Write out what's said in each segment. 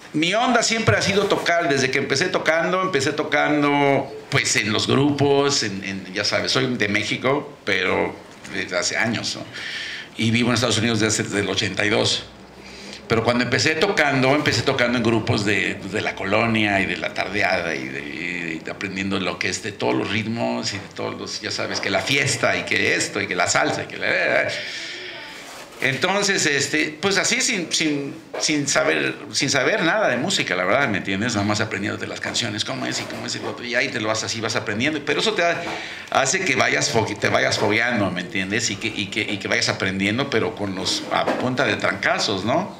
Mi onda siempre ha sido tocar, desde que empecé tocando pues en los grupos, ya sabes, soy de México, pero desde hace años, ¿no? Y vivo en Estados Unidos desde el 82. Pero cuando empecé tocando en grupos de la colonia y de la tardeada y aprendiendo lo que es de todos los ritmos y de todos los, ya sabes, que la fiesta y que esto y que la salsa y que la... Entonces, pues así sin saber nada de música, la verdad, ¿me entiendes? Nada más aprendiendo de las canciones, cómo es y lo otro, y ahí te lo vas así, vas aprendiendo, pero eso hace que te vayas fogueando, ¿me entiendes? Y que vayas aprendiendo, pero a punta de trancazos, ¿no?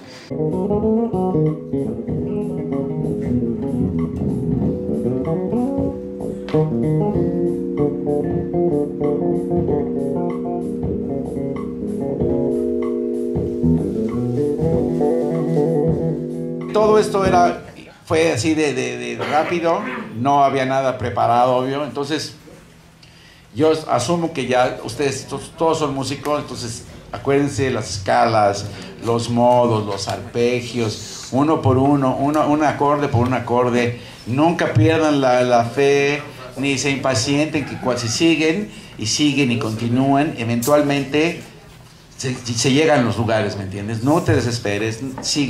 Todo esto fue así de rápido, no había nada preparado, obvio. Entonces, yo asumo que ya ustedes todos son músicos, entonces acuérdense las escalas, los modos, los arpegios, uno por uno, un acorde por un acorde. Nunca pierdan la fe, ni se impacienten, que si siguen y continúen, eventualmente se llegan a los lugares, ¿me entiendes? No te desesperes,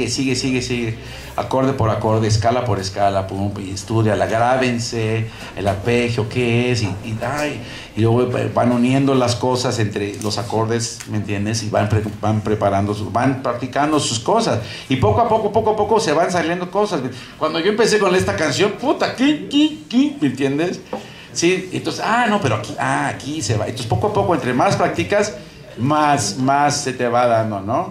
sigue, acorde por acorde, escala por escala, pum, y estudiala, grábense el arpegio, qué es, y luego van uniendo las cosas entre los acordes, ¿me entiendes? Y van preparando, van practicando sus cosas, y poco a poco se van saliendo cosas. Cuando yo empecé con esta canción, puta, ¿me entiendes? Sí, entonces, no, pero aquí se va. Entonces, poco a poco, entre más practicas, más se te va dando, ¿no?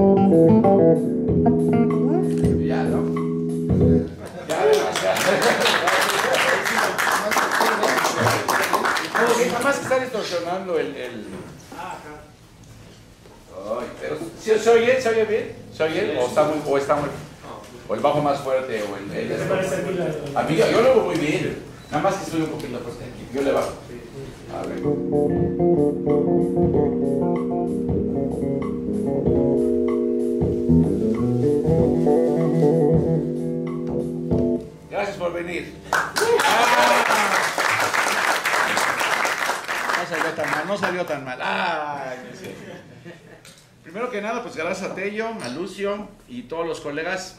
Ya, ¿no? Ya, está distorsionando Ay, pero, ¿se oye? ¿Se oye bien? ¿Se oye? ¿O está muy, o el bajo más fuerte? O a mí yo lo veo muy bien. Nada más que estoy un poquito fuerte aquí. Yo le bajo. A ver. Gracias por venir. No salió tan mal. Ay, no sé. Primero que nada, pues gracias a Tello, a Lucio y todos los colegas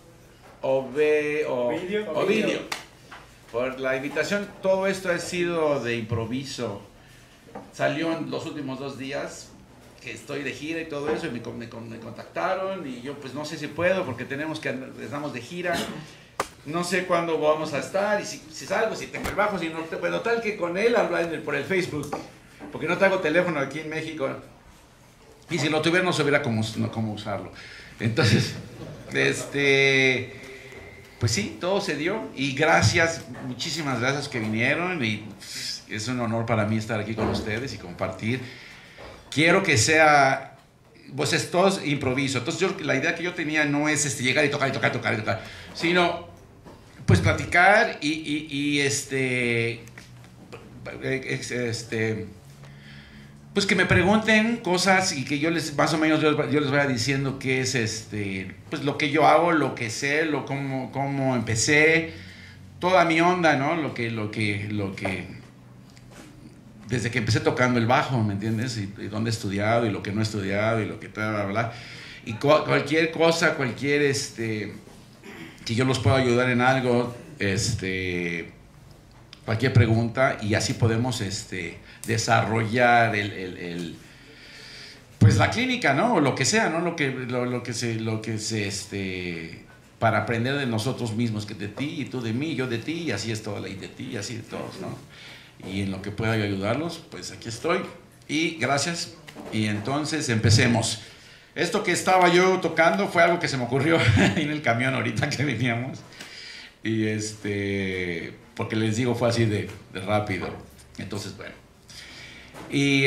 Ovidio por la invitación. Todo esto ha sido de improviso. Salió en los últimos 2 días que estoy de gira y todo eso, y me contactaron y yo pues no sé si puedo porque estamos de gira. No sé cuándo vamos a estar y si salgo, si tengo el bajo, si no, bueno, tal que con él hablar por el Facebook, porque no tengo teléfono aquí en México y si lo tuviera no supiera cómo usarlo. Entonces, pues sí, todo se dio y gracias, muchísimas gracias que vinieron y es un honor para mí estar aquí con ustedes y compartir. Quiero que sea, pues esto es improviso, entonces la idea que yo tenía no es llegar y tocar, sino pues platicar pues que me pregunten cosas y que yo les más o menos yo les vaya diciendo qué es pues lo que yo hago, lo que sé, cómo empecé, toda mi onda, ¿no? Lo que desde que empecé tocando el bajo, ¿me entiendes? Y dónde he estudiado y lo que no he estudiado y lo que bla, bla, bla. Y cualquier cosa, que yo los pueda ayudar en algo, cualquier pregunta, y así podemos desarrollar pues la clínica, ¿no? O lo que sea, ¿no? Lo que se para aprender de nosotros mismos, que de ti y tú de mí, yo de ti, y así es toda la y de ti y así de todos, ¿no? Y en lo que pueda yo ayudarlos, pues aquí estoy. Y gracias. Y entonces empecemos. Esto que estaba yo tocando fue algo que se me ocurrió en el camión ahorita que veníamos. Y porque les digo, fue así de rápido. Entonces, bueno. Y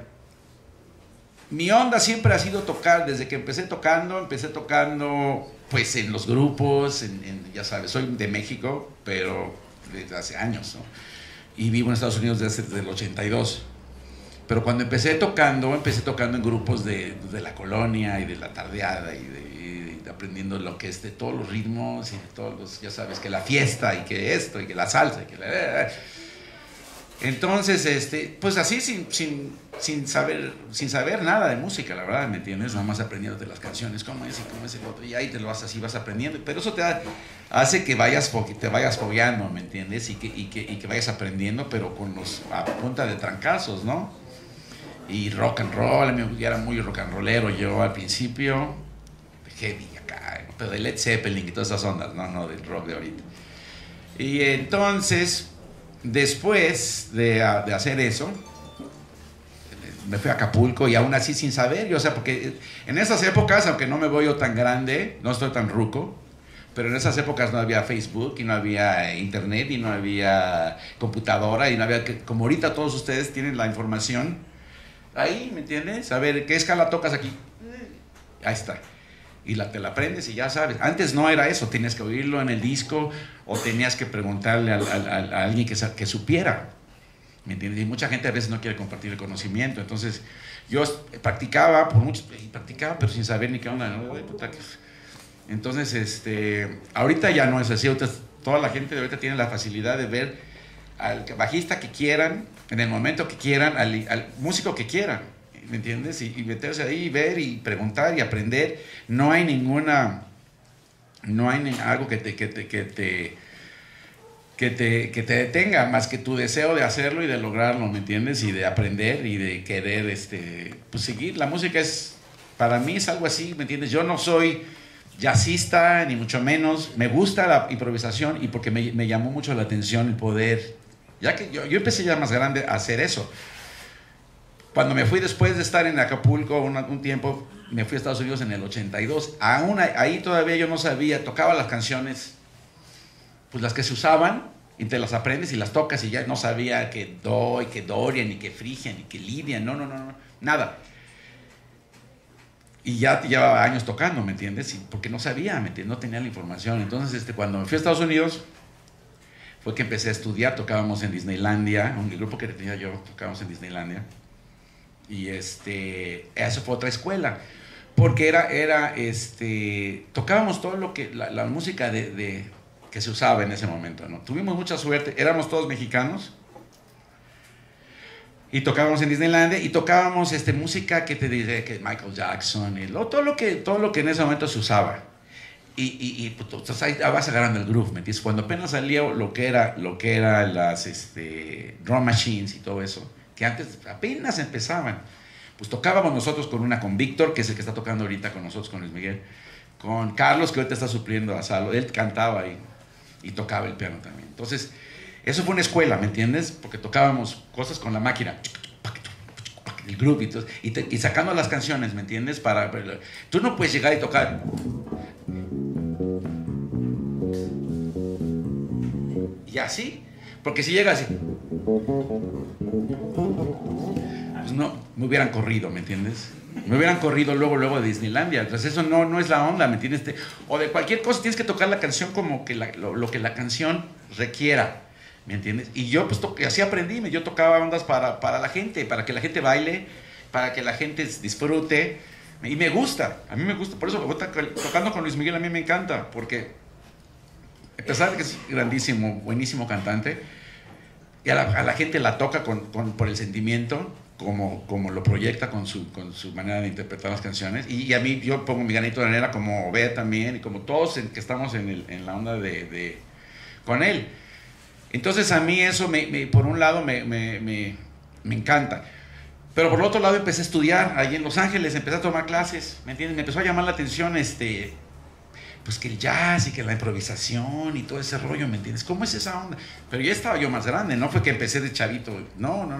mi onda siempre ha sido tocar. Desde que empecé tocando pues en los grupos, ya sabes, soy de México, pero desde hace años, ¿no? Y vivo en Estados Unidos desde el 82. Pero cuando empecé tocando en grupos de la colonia y de la tardeada y aprendiendo lo que es de todos los ritmos y de todos los, ya sabes, que la fiesta y que esto y que la salsa y que entonces, pues así sin saber nada de música, la verdad, ¿me entiendes? Nada más aprendiendo de las canciones, cómo es el otro, y ahí te lo vas así, vas aprendiendo, pero eso hace que te vayas fogueando, ¿me entiendes? Y que vayas aprendiendo, pero a punta de trancazos, ¿no? Y rock and roll, yo era muy rock and rollero yo al principio, heavy acá, pero de Led Zeppelin y todas esas ondas, no del rock de ahorita. Y entonces, después de hacer eso, me fui a Acapulco y aún así sin saber, o sea, porque en esas épocas, aunque no me voy yo tan grande, no estoy tan ruco, pero en esas épocas no había Facebook y no había internet y no había computadora y no había, como ahorita todos ustedes tienen la información ahí, ¿me entiendes? A ver, ¿qué escala tocas aquí? Ahí está. Y te la aprendes y ya sabes. Antes no era eso, tenías que oírlo en el disco o tenías que preguntarle a alguien que supiera, ¿me entiendes? Y mucha gente a veces no quiere compartir el conocimiento. Entonces yo practicaba, pero sin saber ni qué onda, ¿no? Entonces, ahorita ya no es así. Toda la gente de ahorita tiene la facilidad de ver al bajista que quieran, en el momento que quieran, al músico que quieran, ¿me entiendes? Y meterse ahí y ver y preguntar y aprender. No hay algo que te detenga más que tu deseo de hacerlo y de lograrlo, ¿me entiendes? Y de aprender y de querer pues seguir. La música para mí es algo así, ¿me entiendes? Yo no soy jazzista, ni mucho menos. Me gusta la improvisación y porque me llamó mucho la atención el poder. Ya que yo empecé ya más grande a hacer eso. Cuando me fui después de estar en Acapulco un tiempo, me fui a Estados Unidos en el 82. Aún ahí todavía yo no sabía, tocaba las canciones, pues las que se usaban, y te las aprendes y las tocas y ya no sabía que do, y que doria, ni que frigia, ni que lidia, no, nada. Y ya llevaba años tocando, ¿me entiendes? Porque no sabía, ¿me entiendes? No tenía la información. Entonces, cuando me fui a Estados Unidos, fue que empecé a estudiar, tocábamos en Disneylandia, el grupo que tenía yo, tocábamos en Disneylandia, y eso fue otra escuela, porque tocábamos todo lo que, la música que se usaba en ese momento, ¿no? Tuvimos mucha suerte, éramos todos mexicanos, y tocábamos en Disneylandia, y tocábamos música que te diré, que Michael Jackson, todo lo que en ese momento se usaba. Y pues, ahí vas agarrando el groove, ¿me entiendes? Cuando apenas salía lo que era las drum machines y todo eso, que antes apenas empezaban, pues tocábamos nosotros con Víctor, que es el que está tocando ahorita con nosotros, con Luis Miguel, con Carlos, que ahorita está supliendo a Salo, él cantaba y tocaba el piano también. Entonces, eso fue una escuela, ¿me entiendes? Porque tocábamos cosas con la máquina, el groove y sacando las canciones, ¿me entiendes? Tú no puedes llegar y tocar... Y así, porque si llega así, pues no, me hubieran corrido, ¿me entiendes? Me hubieran corrido luego de Disneylandia. Entonces eso no es la onda, ¿me entiendes? O de cualquier cosa tienes que tocar la canción como que lo que la canción requiera, ¿me entiendes? Y yo pues así aprendí, yo tocaba ondas para la gente, para que la gente baile, para que la gente disfrute. Y me gusta, a mí me gusta, por eso tocando con Luis Miguel a mí me encanta, porque a pesar de que es grandísimo, buenísimo cantante, y a la gente la toca por el sentimiento, como lo proyecta con su manera de interpretar las canciones, y a mí yo pongo mi granito de arena como Bea también, y como todos que estamos en la onda con él. Entonces a mí eso por un lado me encanta. Pero por el otro lado empecé a estudiar ahí en Los Ángeles, empecé a tomar clases, ¿me entiendes? Me empezó a llamar la atención pues que el jazz y que la improvisación y todo ese rollo, ¿me entiendes? ¿Cómo es esa onda? Pero ya estaba yo más grande, no fue que empecé de chavito, no.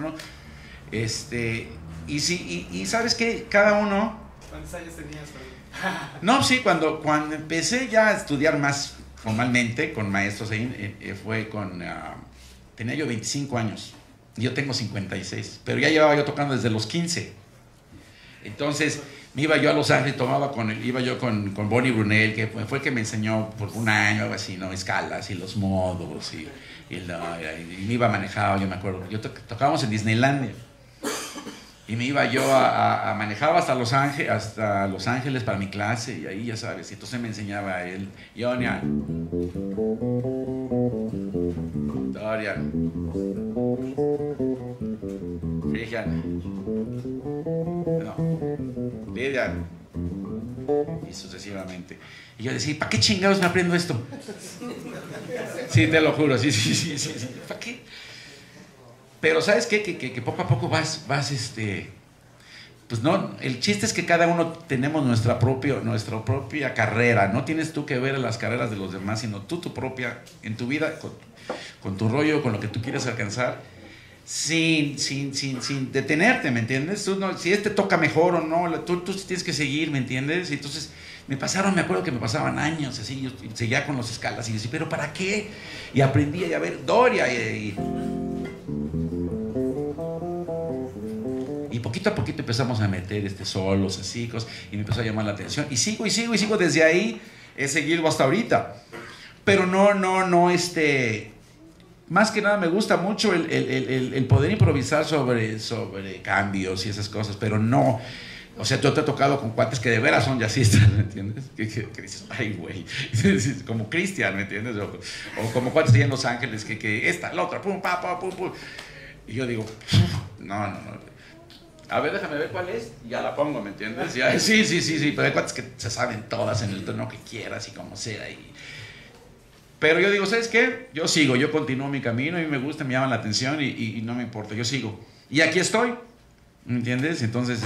Y ¿sabes qué? Cada uno... ¿Cuántos años tenías? No, sí, cuando empecé ya a estudiar más formalmente con maestros ahí, tenía yo 25 años, yo tengo 56, pero ya llevaba yo tocando desde los 15. Entonces me iba yo a Los Ángeles, iba yo con Bonnie Brunel, que fue el que me enseñó por un año, algo así, ¿no? Escalas y los modos, y me iba manejado, yo me acuerdo. Tocábamos en Disneylandia, y me iba yo manejaba hasta Los Ángeles para mi clase, y ahí ya sabes, y entonces me enseñaba él, Ionia, Dorian, Frigian, no, Lidian, y sucesivamente. Y yo decía, ¿para qué chingados me aprendo esto? Sí, te lo juro, sí, ¿para qué? Pero ¿sabes qué? Que poco a poco vas pues no, el chiste es que cada uno tenemos nuestra propia carrera, no tienes tú que ver las carreras de los demás, sino tú tu propia, en tu vida, con tu rollo, con lo que tú quieres alcanzar, sin detenerte, ¿me entiendes? Tú no, si toca mejor o no, tú tienes que seguir, ¿me entiendes? Y entonces me acuerdo que me pasaban años así, yo seguía con las escalas y decía, ¿pero para qué? Y aprendí a ver Doria y poquito a poquito empezamos a meter solos, así, cosas, y me empezó a llamar la atención. Y sigo desde ahí, he seguido hasta ahorita. Pero más que nada me gusta mucho el poder improvisar sobre cambios y esas cosas, pero no. O sea, yo te he tocado con cuates que de veras son jazzistas, ¿me entiendes? Que dices, ay, güey. Como Cristian, ¿me entiendes? O como cuates allá en Los Ángeles, que esta, la otra, pum, pa, pum, pum. Y yo digo, no. A ver, déjame ver cuál es, y ya la pongo, ¿me entiendes? Ya, sí, pero hay cuates que se saben todas en el tono que quieras y como sea. Pero yo digo, ¿sabes qué? Yo sigo, yo continúo mi camino, y me gusta, me llama la atención y no me importa, yo sigo. Y aquí estoy, ¿me entiendes? Entonces,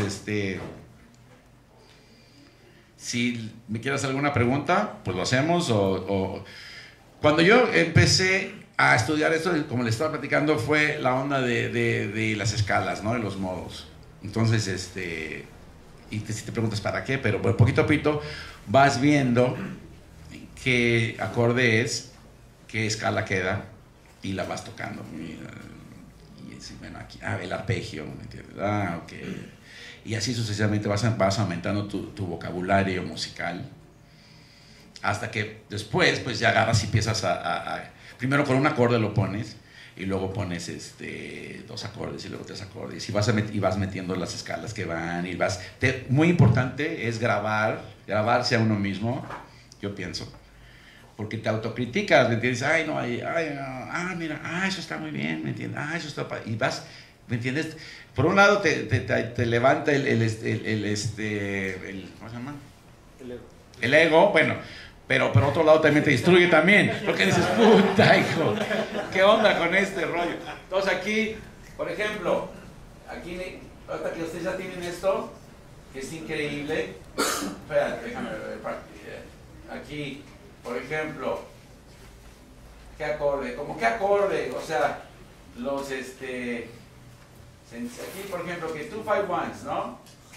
si me quieres hacer alguna pregunta, pues lo hacemos. Cuando yo empecé a estudiar esto, como les estaba platicando, fue la onda de las escalas, ¿no? De los modos. Entonces, y si te preguntas para qué, pero por poquito a poquito vas viendo qué acorde es, qué escala queda, y la vas tocando. Y así, bueno, aquí, el arpegio, ¿me entiendes? Ok. Y así sucesivamente vas aumentando tu vocabulario musical, hasta que después pues ya agarras y empiezas primero con un acorde lo pones, y luego pones 2 acordes y luego 3 acordes, y vas metiendo las escalas que van, y muy importante es grabarse a uno mismo, yo pienso, porque te autocriticas, ¿me entiendes? Ay, no, mira, eso está muy bien, ¿me entiendes? Eso está, y vas, ¿me entiendes? Por un lado te levanta ¿cómo se llama? El ego, bueno, pero por otro lado también te destruye también, porque dices, puta, hijo, ¿qué onda con este rollo? Entonces aquí, por ejemplo, hasta que ustedes ya tienen esto, que es increíble, espérate, déjame ver, aquí, por ejemplo, ¿qué acorde? ¿Cómo qué acorde? O sea, aquí, por ejemplo, que 2-5-1s, ¿no?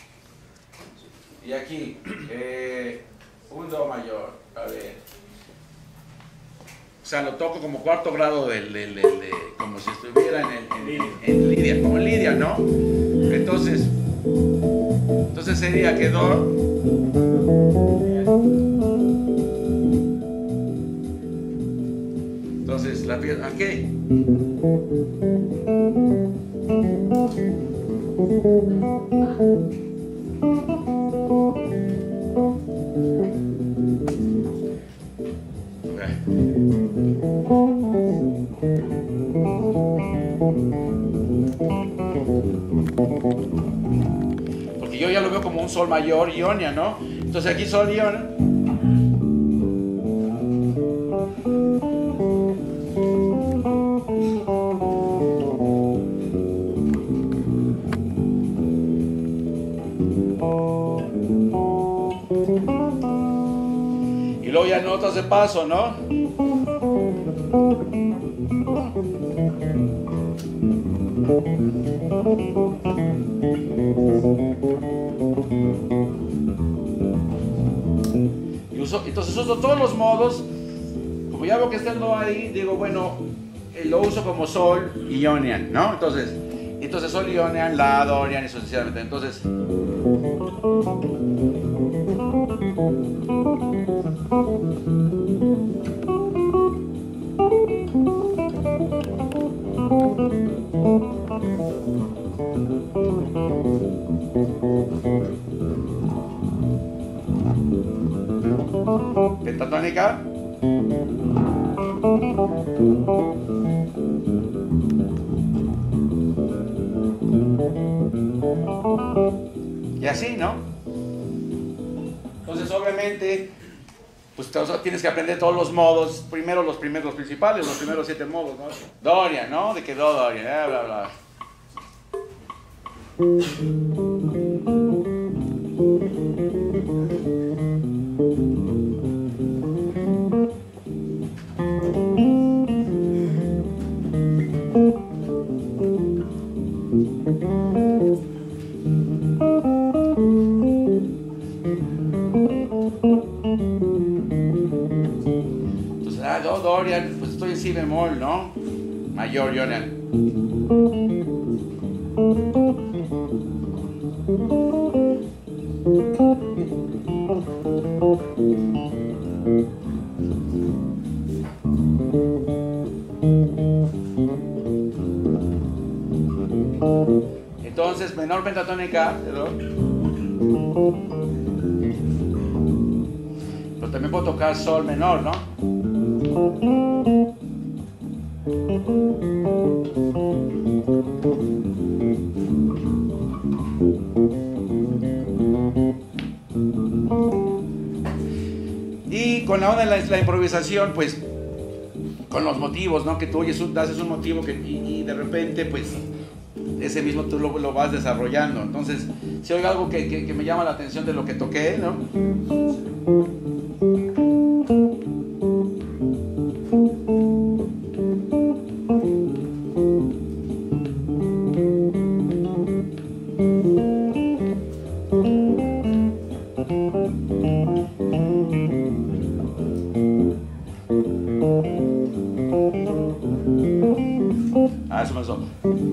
Y aquí, un do mayor, a ver. O sea, lo toco como 4º grado como si estuviera en Lidia, como en Lidia, ¿no? Entonces sería que do. Entonces, la pieza, ¿qué? Porque yo ya lo veo como un sol mayor ionia, ¿no? Entonces aquí sol ionia. Y luego ya notas de paso, ¿no? Entonces uso todos los modos. Como ya veo que está el do ahí, digo, bueno, lo uso como sol y ionian, ¿no? Entonces sol ionian, la, dorian y sucesivamente. Entonces pentatónica. Y así, ¿no? Entonces, obviamente, pues tienes que aprender todos los modos. Primero los principales, los primeros 7 modos, ¿no? Dorian, ¿no? De que do, Dorian, bla, bla. Entonces, do, Dorian, pues estoy en si bemol, ¿no? Mayor, Dorian. Entonces, menor pentatónica, pero también puedo tocar sol menor, ¿no? Y con la onda de la improvisación, pues, con los motivos, ¿no? Que tú oyes haces un motivo y de repente, pues, ese mismo tú lo vas desarrollando. Entonces, si oigo algo que me llama la atención de lo que toqué, ¿no? eso me suena.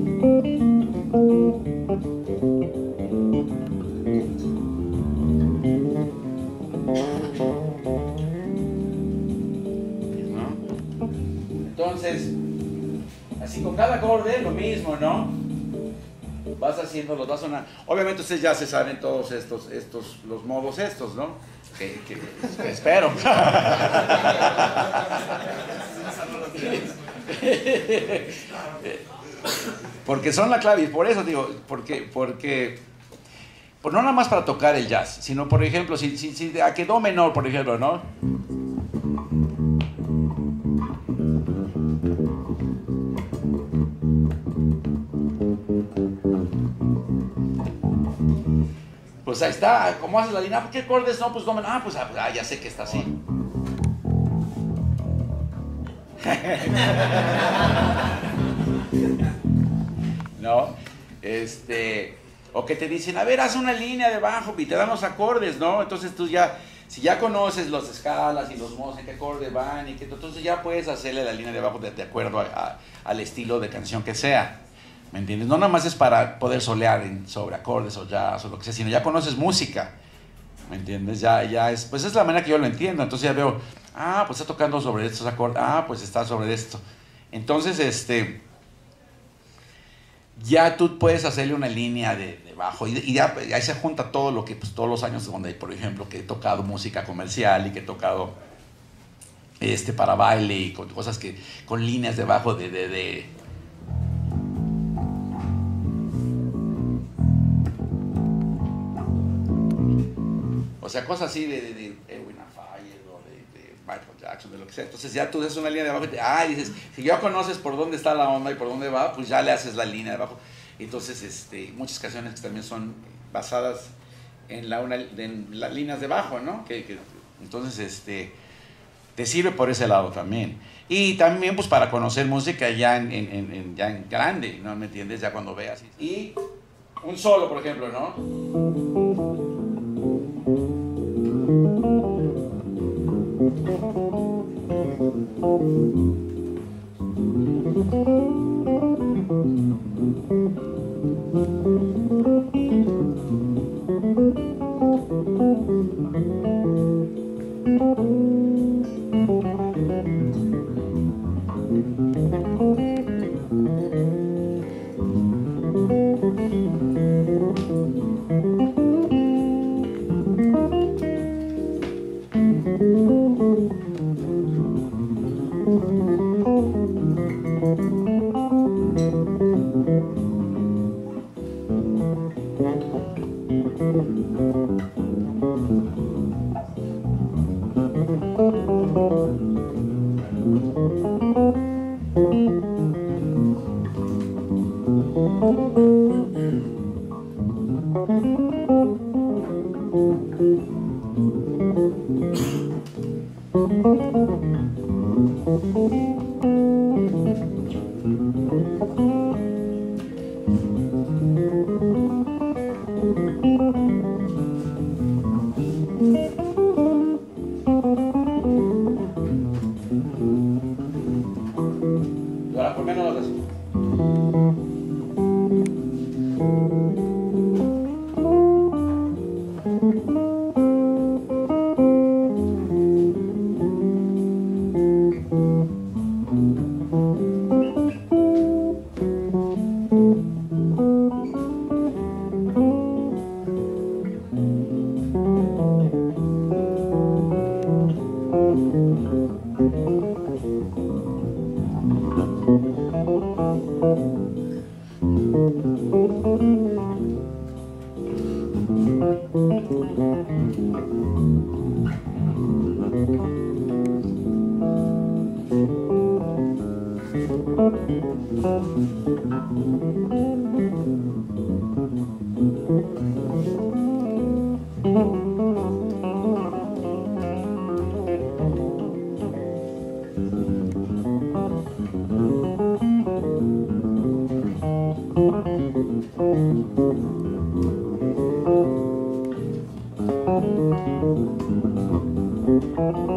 Entonces, así con cada acorde lo mismo, ¿no? Vas haciendo, los vas sonando. Obviamente ustedes ya se saben todos los modos estos, ¿no? Que espero. Porque son la clave, y por eso digo, porque no nada más para tocar el jazz, sino por ejemplo, si a que do menor, por ejemplo, ¿no? Pues ahí está, ¿cómo haces la línea? ¿Qué acordes? No, pues do menor. Pues ya sé que está así. ¿No? O que te dicen, a ver, haz una línea de bajo y te dan los acordes, ¿no? Entonces tú ya, si ya conoces los escalas y los modos en qué acordes van, entonces ya puedes hacerle la línea de bajo de acuerdo al estilo de canción que sea. ¿Me entiendes? No nada más es para poder solear sobre acordes o jazz o lo que sea, sino ya conoces música. ¿Me entiendes? Ya es, pues es la manera que yo lo entiendo. Entonces ya veo, pues está tocando sobre estos acordes, pues está sobre esto. Entonces, ya tú puedes hacerle una línea de bajo y ya ahí se junta todo lo que, pues todos los años donde, por ejemplo, que he tocado música comercial y que he tocado para baile y con cosas que, con líneas de bajo o sea, cosas así de Edwin Afay o de Michael Jackson, de lo que sea. Entonces ya tú haces una línea de abajo y dices, si ya conoces por dónde está la onda y por dónde va, pues ya le haces la línea de abajo. Entonces, muchas canciones que también son basadas en las líneas de bajo, ¿no? Entonces, te sirve por ese lado también. Y también, pues, para conocer música ya en grande, ¿no? ¿Me entiendes? Ya cuando veas. Y un solo, por ejemplo, ¿no? Ahora, ¿por qué no lo haces?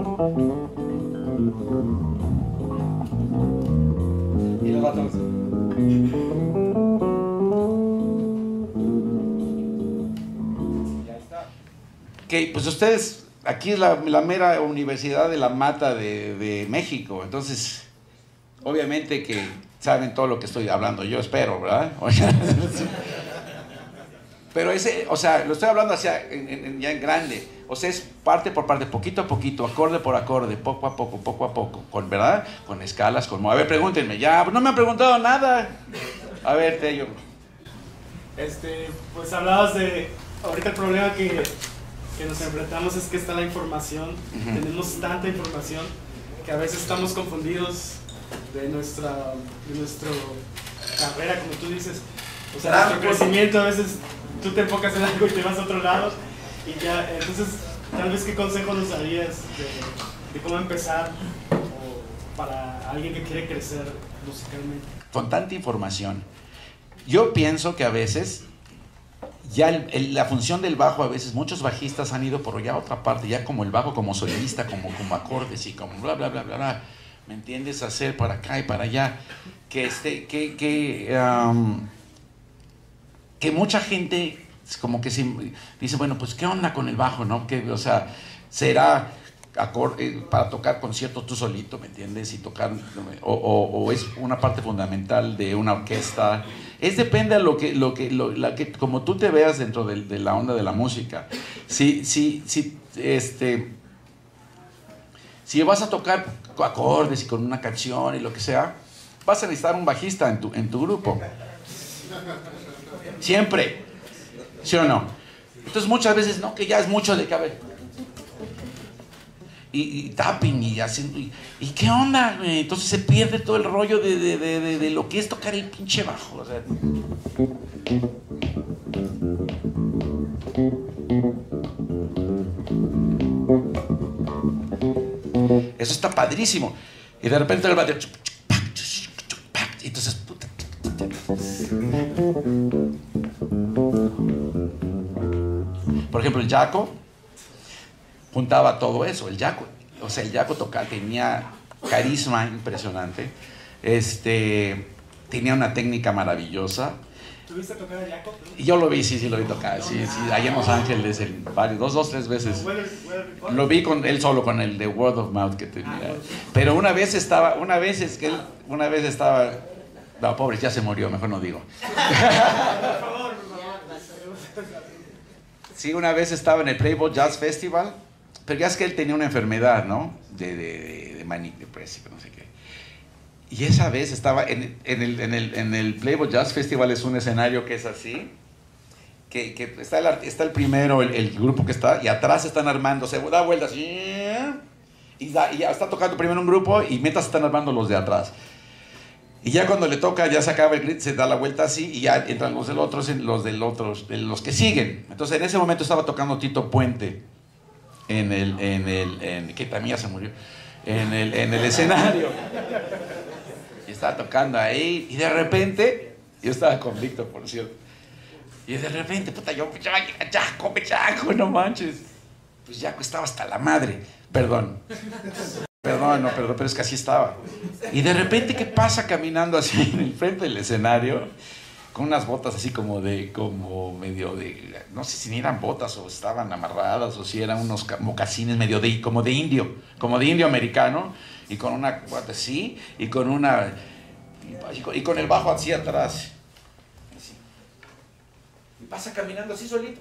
Y los otros. Que pues ustedes, aquí es la mera Universidad de la Mata de México, entonces obviamente que saben todo lo que estoy hablando, yo espero, ¿verdad? Pero ese, o sea, lo estoy hablando hacia, ya en grande, o sea, es parte por parte, poquito a poquito, acorde por acorde, poco a poco, con, ¿verdad? Con escalas, con... A ver, pregúntenme, ya, no me han preguntado nada. A ver, Tello. Pues hablabas de, ahorita el problema que nos enfrentamos es que está la información, tenemos tanta información que a veces estamos confundidos de nuestro carrera, como tú dices, o sea, nuestro crecimiento, a veces tú te enfocas en algo y te vas a otro lado y ya, entonces tal vez qué consejo nos darías de cómo empezar o para alguien que quiere crecer musicalmente. Con tanta información, yo pienso que a veces ya la función del bajo, a veces muchos bajistas han ido por ya otra parte, ya como el bajo como solista, como acordes y como bla bla bla bla bla, ¿me entiendes? Hacer para acá y para allá, que mucha gente como que se dice, bueno, pues qué onda con el bajo, ¿no? Que, o sea, será para tocar conciertos tú solito, ¿me entiendes? Y tocar, o es una parte fundamental de una orquesta. Depende de como tú te veas dentro de la onda de la música. Si vas a tocar acordes y con una canción y lo que sea, vas a necesitar un bajista en tu grupo. Siempre. ¿Sí o no? Entonces muchas veces, no, que ya es mucho de cabeza. Y tapping y haciendo y qué onda, güey. Entonces se pierde todo el rollo de lo que es tocar el pinche bajo, o sea. Eso está padrísimo y de repente el batería y entonces puta. Por ejemplo, el Jaco juntaba todo eso. El Jaco tocaba, tenía carisma impresionante, tenía una técnica maravillosa. ¿Tuviste a tocar a Jaco? Y yo lo vi, sí lo vi tocar, sí, allá en Los Ángeles, dos, tres veces. Lo vi con él solo, con el de Word of Mouth que tenía. Pero una vez estaba, no, pobre, ya se murió, mejor no digo. Sí, una vez estaba en el Playboy Jazz Festival, pero ya es que él tenía una enfermedad, ¿no? De manic depressive, no sé qué. Y esa vez estaba en el Playboy Jazz Festival, es un escenario que es así, que está el primero, el grupo que está, y atrás están armando, se da vueltas, y ya está tocando primero un grupo, y mientras están armando los de atrás. Y ya cuando le toca, ya se acaba el grid, se da la vuelta así, y ya entran los del otro, los que siguen. Entonces en ese momento estaba tocando Tito Puente, que también ya se murió, en el escenario. Y estaba tocando ahí, y de repente, yo estaba con Víctor, por cierto, y de repente, puta, Jaco, no manches. Pues Jaco estaba hasta la madre, perdón, pero es que así estaba. Y de repente, ¿qué pasa caminando así en el frente del escenario? Con unas botas así como medio de, no sé si ni eran botas o estaban amarradas o si eran unos mocasines medio como de indio americano, y con una bota así, y con el bajo así atrás. Así. Y pasa caminando así solito.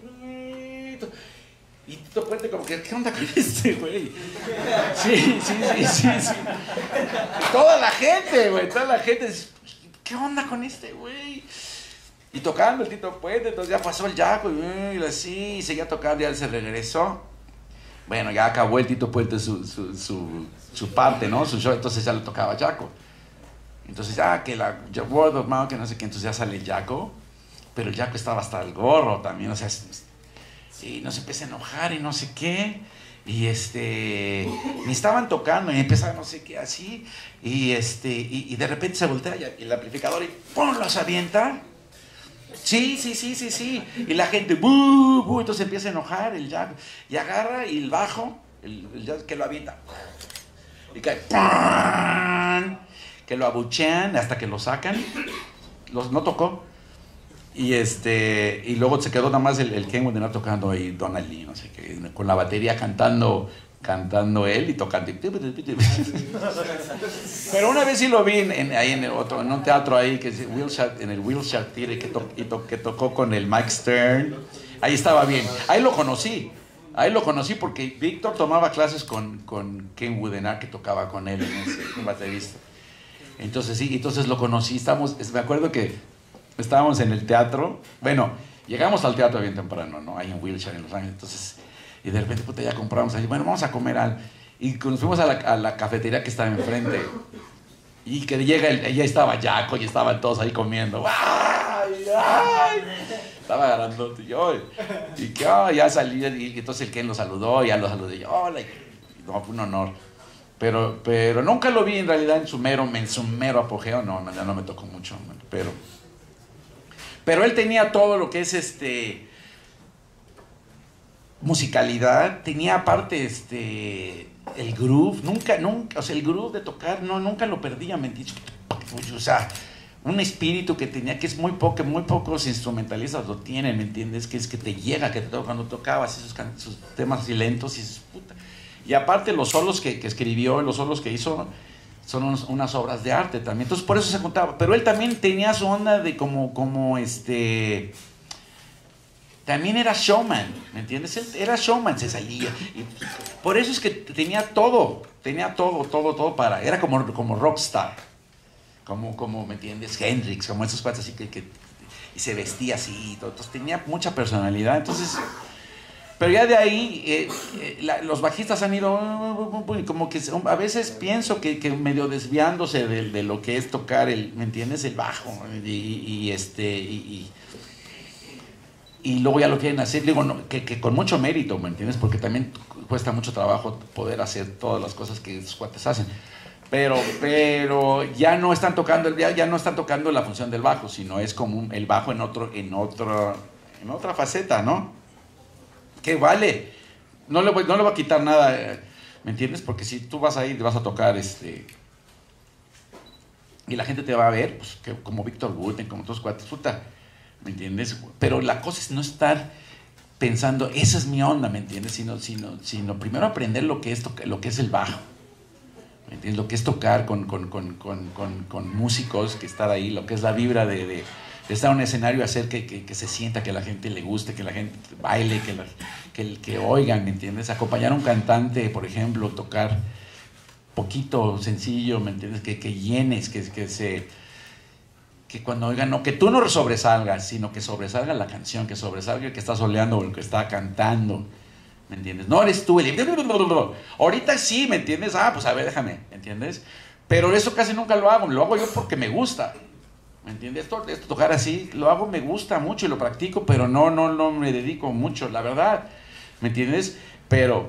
Y Tito Puente como que, ¿qué onda con este güey? Sí. Y toda la gente dice, ¿qué onda con este güey? Y tocando el Tito Puente, entonces ya pasó el Jaco y así, y seguía tocando, ya él se regresó. Bueno, ya acabó el Tito Puente su parte, ¿no? Su show, entonces ya lo tocaba Jaco. Entonces ya que la Word of Mouth, que no sé qué, entonces ya sale el Jaco, pero el Jaco estaba hasta el gorro también, o sea, sí, nos empieza a enojar y no sé qué, y me estaban tocando y empezaba no sé qué así, y de repente se voltea y el amplificador y ¡pum! Los avienta. Sí, y la gente ¡bu! Entonces empieza a enojar el Jaco, y agarra y el bajo, el Jaco que lo avienta, y cae ¡pum! Que lo abuchean hasta que lo sacan, no tocó. Y luego se quedó nada más el Ken Woodenar tocando ahí Donald Lee, no sé qué, con la batería cantando él y tocando. Pero una vez sí lo vi ahí en un teatro ahí, que es en el Wilshire Theatre, que tocó con el Mike Stern. Ahí estaba bien. Ahí lo conocí porque Víctor tomaba clases con Ken Woodenar, que tocaba con él, un baterista. Entonces lo conocí. Me acuerdo que estábamos en el teatro. Bueno, llegamos al teatro bien temprano, ¿no? Ahí en Wilshire, en Los Ángeles. Entonces, y de repente, puta, ya compramos ahí. Bueno, vamos a comer algo. Y nos fuimos a la cafetería que estaba enfrente. Y que llega, ya estaba Jaco y estaban todos ahí comiendo. ¡Ay, ay! Estaba agarrando y que ya salí. Y entonces el Ken lo saludó, ya lo saludé. Yo, hola. No, fue un honor. Pero nunca lo vi en realidad en su mero apogeo. No, ya no me tocó mucho. Pero él tenía todo lo que es musicalidad, tenía aparte el groove, nunca, o sea, el groove de tocar, nunca lo perdía, ¿me entiendes? O sea, un espíritu que tenía, que es muy pocos instrumentalistas lo tienen, ¿me entiendes? Que es que te llega, cuando tocabas esos temas así lentos, y dices, puta. Y aparte los solos que escribió, los solos que hizo, son unas obras de arte también. Entonces por eso se juntaba. Pero él también tenía su onda de también era showman, ¿me entiendes? Él era showman, se salía. Y por eso es que tenía todo para. Era como rockstar. Como, ¿me entiendes? Hendrix, como esos cuates así y se vestía así y todo. Entonces tenía mucha personalidad. Entonces. Pero ya de ahí, los bajistas han ido, como que a veces pienso que medio desviándose de lo que es tocar ¿me entiendes? El bajo, y luego ya lo quieren hacer, digo, que con mucho mérito, ¿me entiendes? Porque también cuesta mucho trabajo poder hacer todas las cosas que esos cuates hacen. Pero ya no están tocando la función del bajo, sino es como el bajo en otra faceta, ¿no? Que vale, no le voy a quitar nada, ¿me entiendes? Porque si tú vas ahí y vas a tocar y la gente te va a ver, pues como Víctor Wooten, como todos cuates, puta, ¿me entiendes? Pero la cosa es no estar pensando, esa es mi onda, ¿me entiendes? Sino primero aprender lo que es el bajo, ¿me entiendes? Lo que es tocar con músicos, que estar ahí, lo que es la vibra de estar en un escenario, hacer que se sienta, que a la gente le guste, que la gente baile, que oigan, ¿me entiendes? Acompañar a un cantante, por ejemplo, tocar poquito, sencillo, ¿me entiendes? Que llenes, que cuando oigan, no, que tú no sobresalgas, sino que sobresalga la canción, que sobresalga el que está soleando o el que está cantando, ¿me entiendes? No eres tú ahorita sí, ¿me entiendes? Pues a ver, déjame, ¿me entiendes? Pero eso casi nunca lo hago yo porque me gusta. ¿Me entiendes? Esto tocar así, lo hago, me gusta mucho y lo practico, pero no me dedico mucho, la verdad. ¿Me entiendes? Pero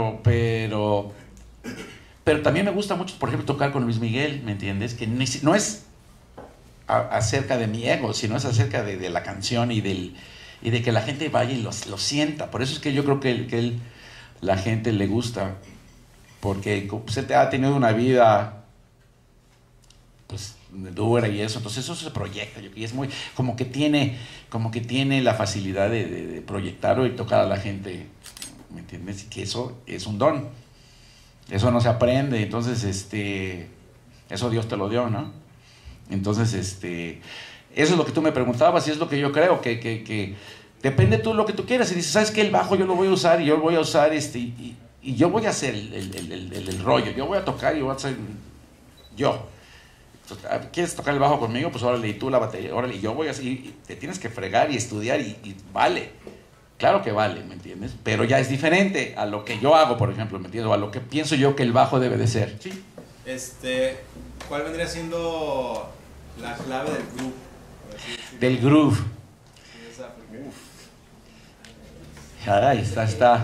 también me gusta mucho, por ejemplo, tocar con Luis Miguel, ¿me entiendes? Que no es acerca de mi ego, sino es acerca de la canción y de que la gente vaya y lo sienta. Por eso es que yo creo que la gente le gusta, porque se ha tenido una vida pues dura y entonces eso se proyecta, y es muy, como que tiene la facilidad de proyectarlo y tocar a la gente, ¿me entiendes? Y que eso es un don, eso no se aprende, entonces eso Dios te lo dio, ¿no? Entonces eso es lo que tú me preguntabas y es lo que yo creo, que depende tú lo que tú quieras, y dices, ¿sabes qué? El bajo yo lo voy a usar, y yo voy a usar y yo voy a hacer el rollo, yo voy a tocar y voy a hacer yo. ¿Quieres tocar el bajo conmigo? Pues órale, y tú la batería, órale, y yo voy así, y te tienes que fregar y estudiar y vale, claro que vale, ¿me entiendes? Pero ya es diferente a lo que yo hago, por ejemplo, ¿me entiendes? O a lo que pienso yo que el bajo debe de ser. Sí. ¿Cuál vendría siendo la clave del groove? Del groove. Caray, está.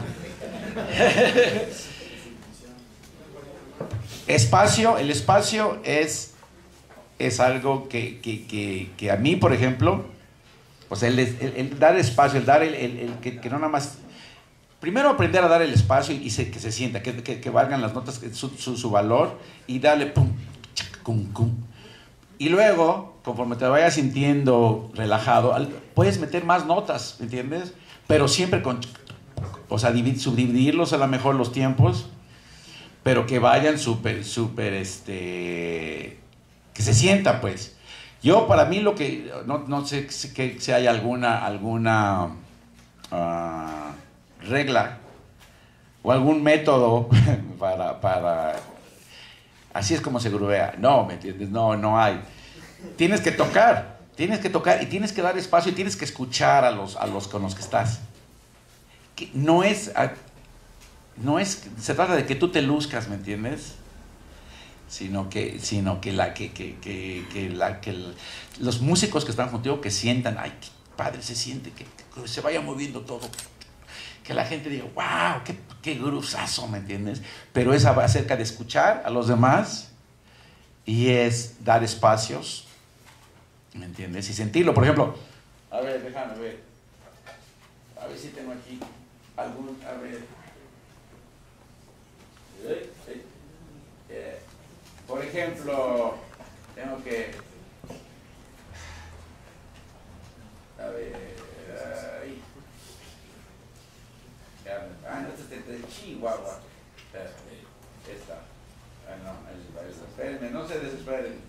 El espacio es algo que a mí, por ejemplo, o sea, el dar espacio, el dar que no nada más. Primero aprender a dar el espacio y que se sienta, que valgan las notas, su valor, y darle pum, chac, cum, cum. Y luego, conforme te vayas sintiendo relajado, puedes meter más notas, ¿me entiendes? Pero siempre con, o sea, subdividirlos a lo mejor los tiempos, pero que vayan súper, que se sienta, pues. Yo, para mí, lo que, no sé si hay alguna regla o algún método para así es como se grubea. No, ¿me entiendes? No hay. Tienes que tocar y tienes que dar espacio y tienes que escuchar a los con los que estás. Que no es, se trata de que tú te luzcas, ¿me entiendes? Sino que los músicos que están contigo que sientan, ay, qué padre se siente, que se vaya moviendo todo, que la gente diga, wow, qué gruzazo, ¿me entiendes? Pero es acerca de escuchar a los demás y es dar espacios, ¿me entiendes? Y sentirlo, por ejemplo, a ver, déjame ver, a ver si tengo aquí algún, a ver, por ejemplo, tengo que, a ver, no, este es de Chihuahua. Esta. No, esta. Espérenme, no se desesperen.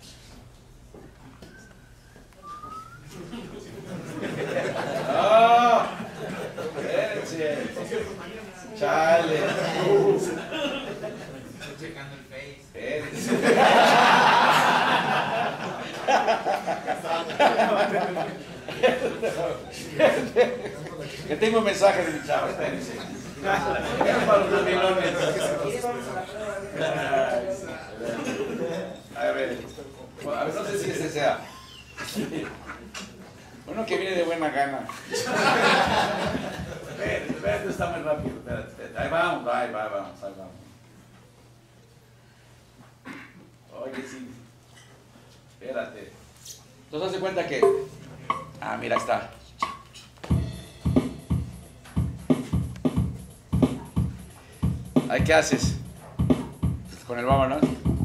¡No! Espérense. Chale. Estoy checando el Face. Espérense. Que tengo un mensaje de mi chavo, espérense. Para los mamilones. A ver, no sé si ese sea. Uno que viene de buena gana. Espérate, está muy rápido. Espérate. Ahí vamos. Oye, sí. Espérate. Entonces, haz de cuenta que... Ah, mira, está. Ay, ¿qué haces? Con el vámonos.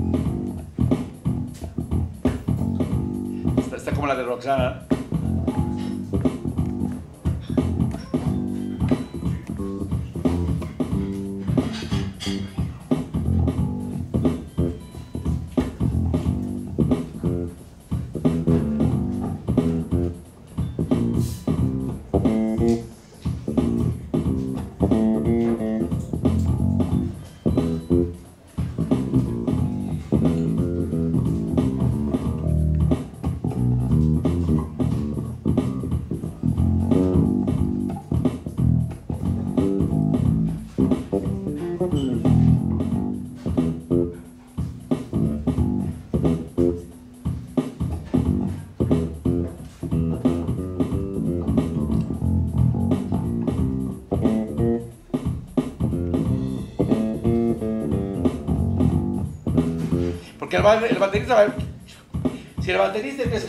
Está como la de Roxana. Porque el baterista va... Si el baterista empieza...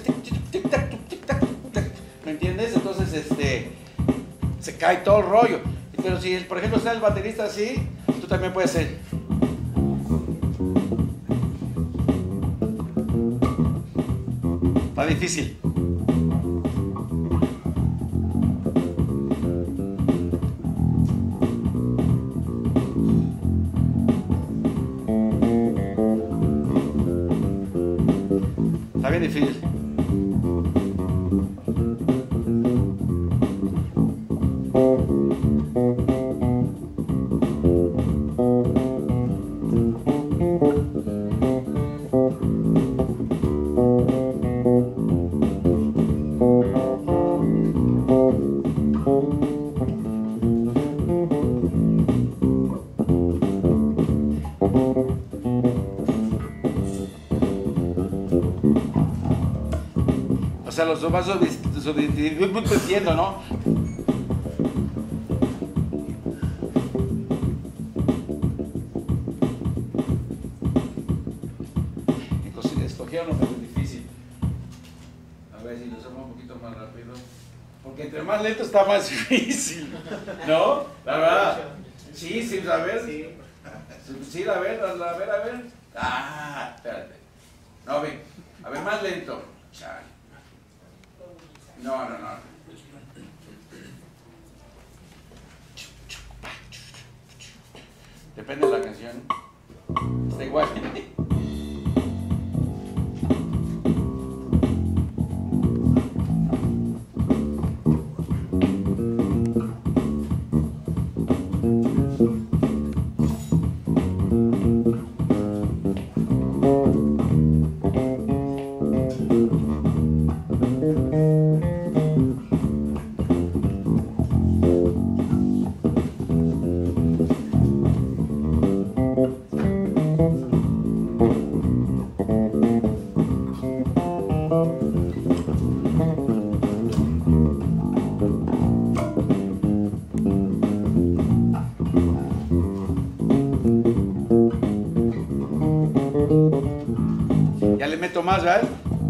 ¿Me entiendes? Entonces, se cae todo el rollo. Pero si, por ejemplo, está el baterista así, tú también puedes ser... Está difícil. Está bien difícil. O sea, los vas subdividiendo, ¿no? Escogieron lo menos difícil. A ver si lo hacemos un poquito más rápido. Porque entre más lento está más difícil. ¿No? La verdad. Sí, a ver. Sí, a ver. Ah, espérate. No, ven. A ver, más lento. Chale. No. Depende de la canción. Está igual. Ya le meto más, ¿verdad?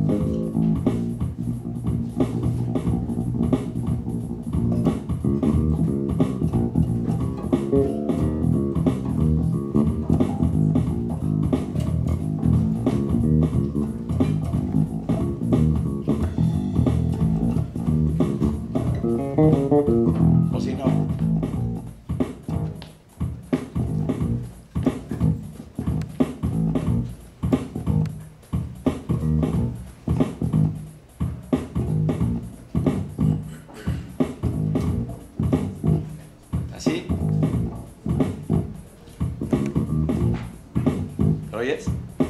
O si no. ¿Así? ¿Lo oyes?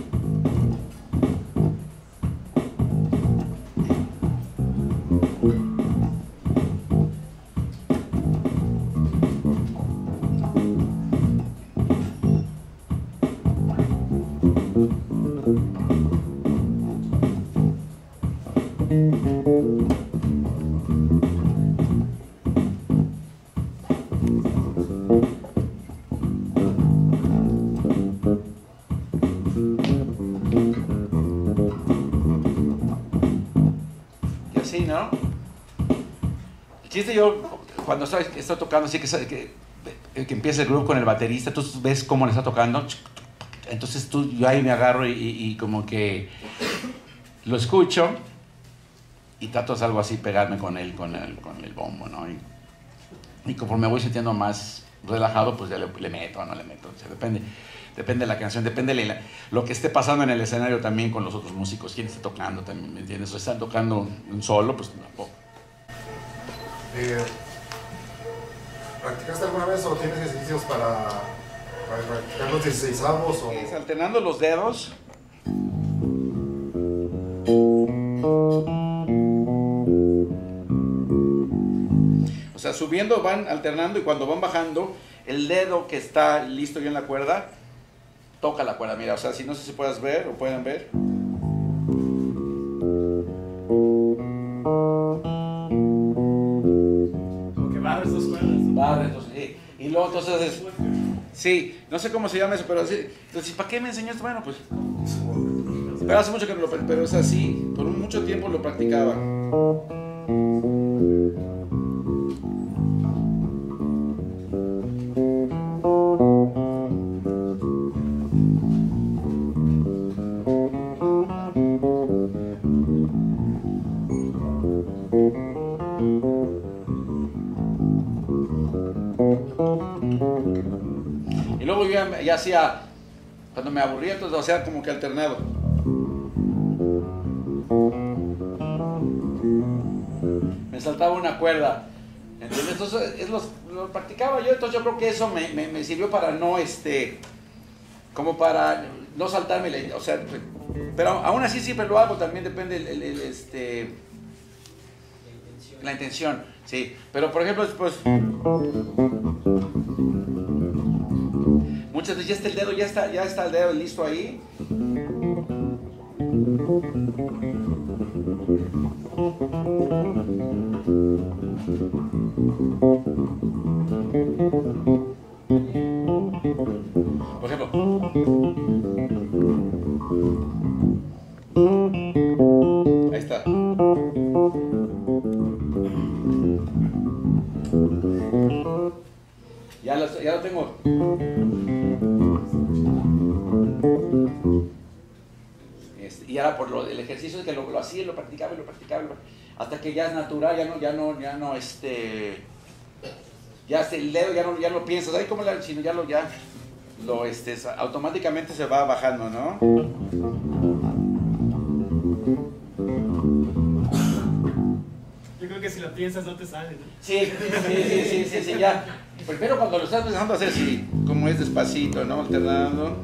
Y así, ¿no? El chiste, yo cuando estoy tocando, sí que empieza el groove con el baterista, tú ves cómo le está tocando, entonces yo ahí me agarro y como que lo escucho y trato de algo así, pegarme con el bombo, ¿no? Y conforme voy sintiendo más relajado, pues ya le meto o no le meto, o sea, depende de la canción, depende de lo que esté pasando en el escenario también con los otros músicos, quién está tocando también, ¿me entiendes? O están tocando un solo, pues tampoco. ¿Practicaste alguna vez o tienes ejercicios para practicar los 16avos? O... Es alternando los dedos. O sea, subiendo van alternando y cuando van bajando, el dedo que está listo ya en la cuerda, toca la cuerda. Mira, o sea, si no sé si puedas ver o pueden ver. Como que barres dos cuerdas. Vale, entonces, sí. Y luego entonces, sí, no sé cómo se llama eso, pero sí. Entonces, ¿para qué me enseñaste? Bueno, pues, pero hace mucho que no lo practico, pero es así, por mucho tiempo lo practicaba. Y luego yo ya hacía, cuando me aburría, entonces, o sea, como que alternado. Me saltaba una cuerda, ¿entiendes? Entonces lo practicaba yo, entonces yo creo que eso me sirvió para no, como para no saltarme, o sea, pero aún así siempre lo hago, también depende la intención, sí, pero por ejemplo después, muchas veces ya está el dedo, ya está el dedo listo ahí. Por ejemplo, ahí está. Ya lo tengo. Y ahora por el ejercicio que lo hacía, lo practicaba, hasta que ya es natural, ya el dedo ya no piensas, ay, ¿cómo sino ya automáticamente se va bajando, ¿no? Yo creo que si lo piensas no te sale, ¿no? Sí, ya. Primero cuando lo estás empezando a hacer así, como es despacito, ¿no? Alternando.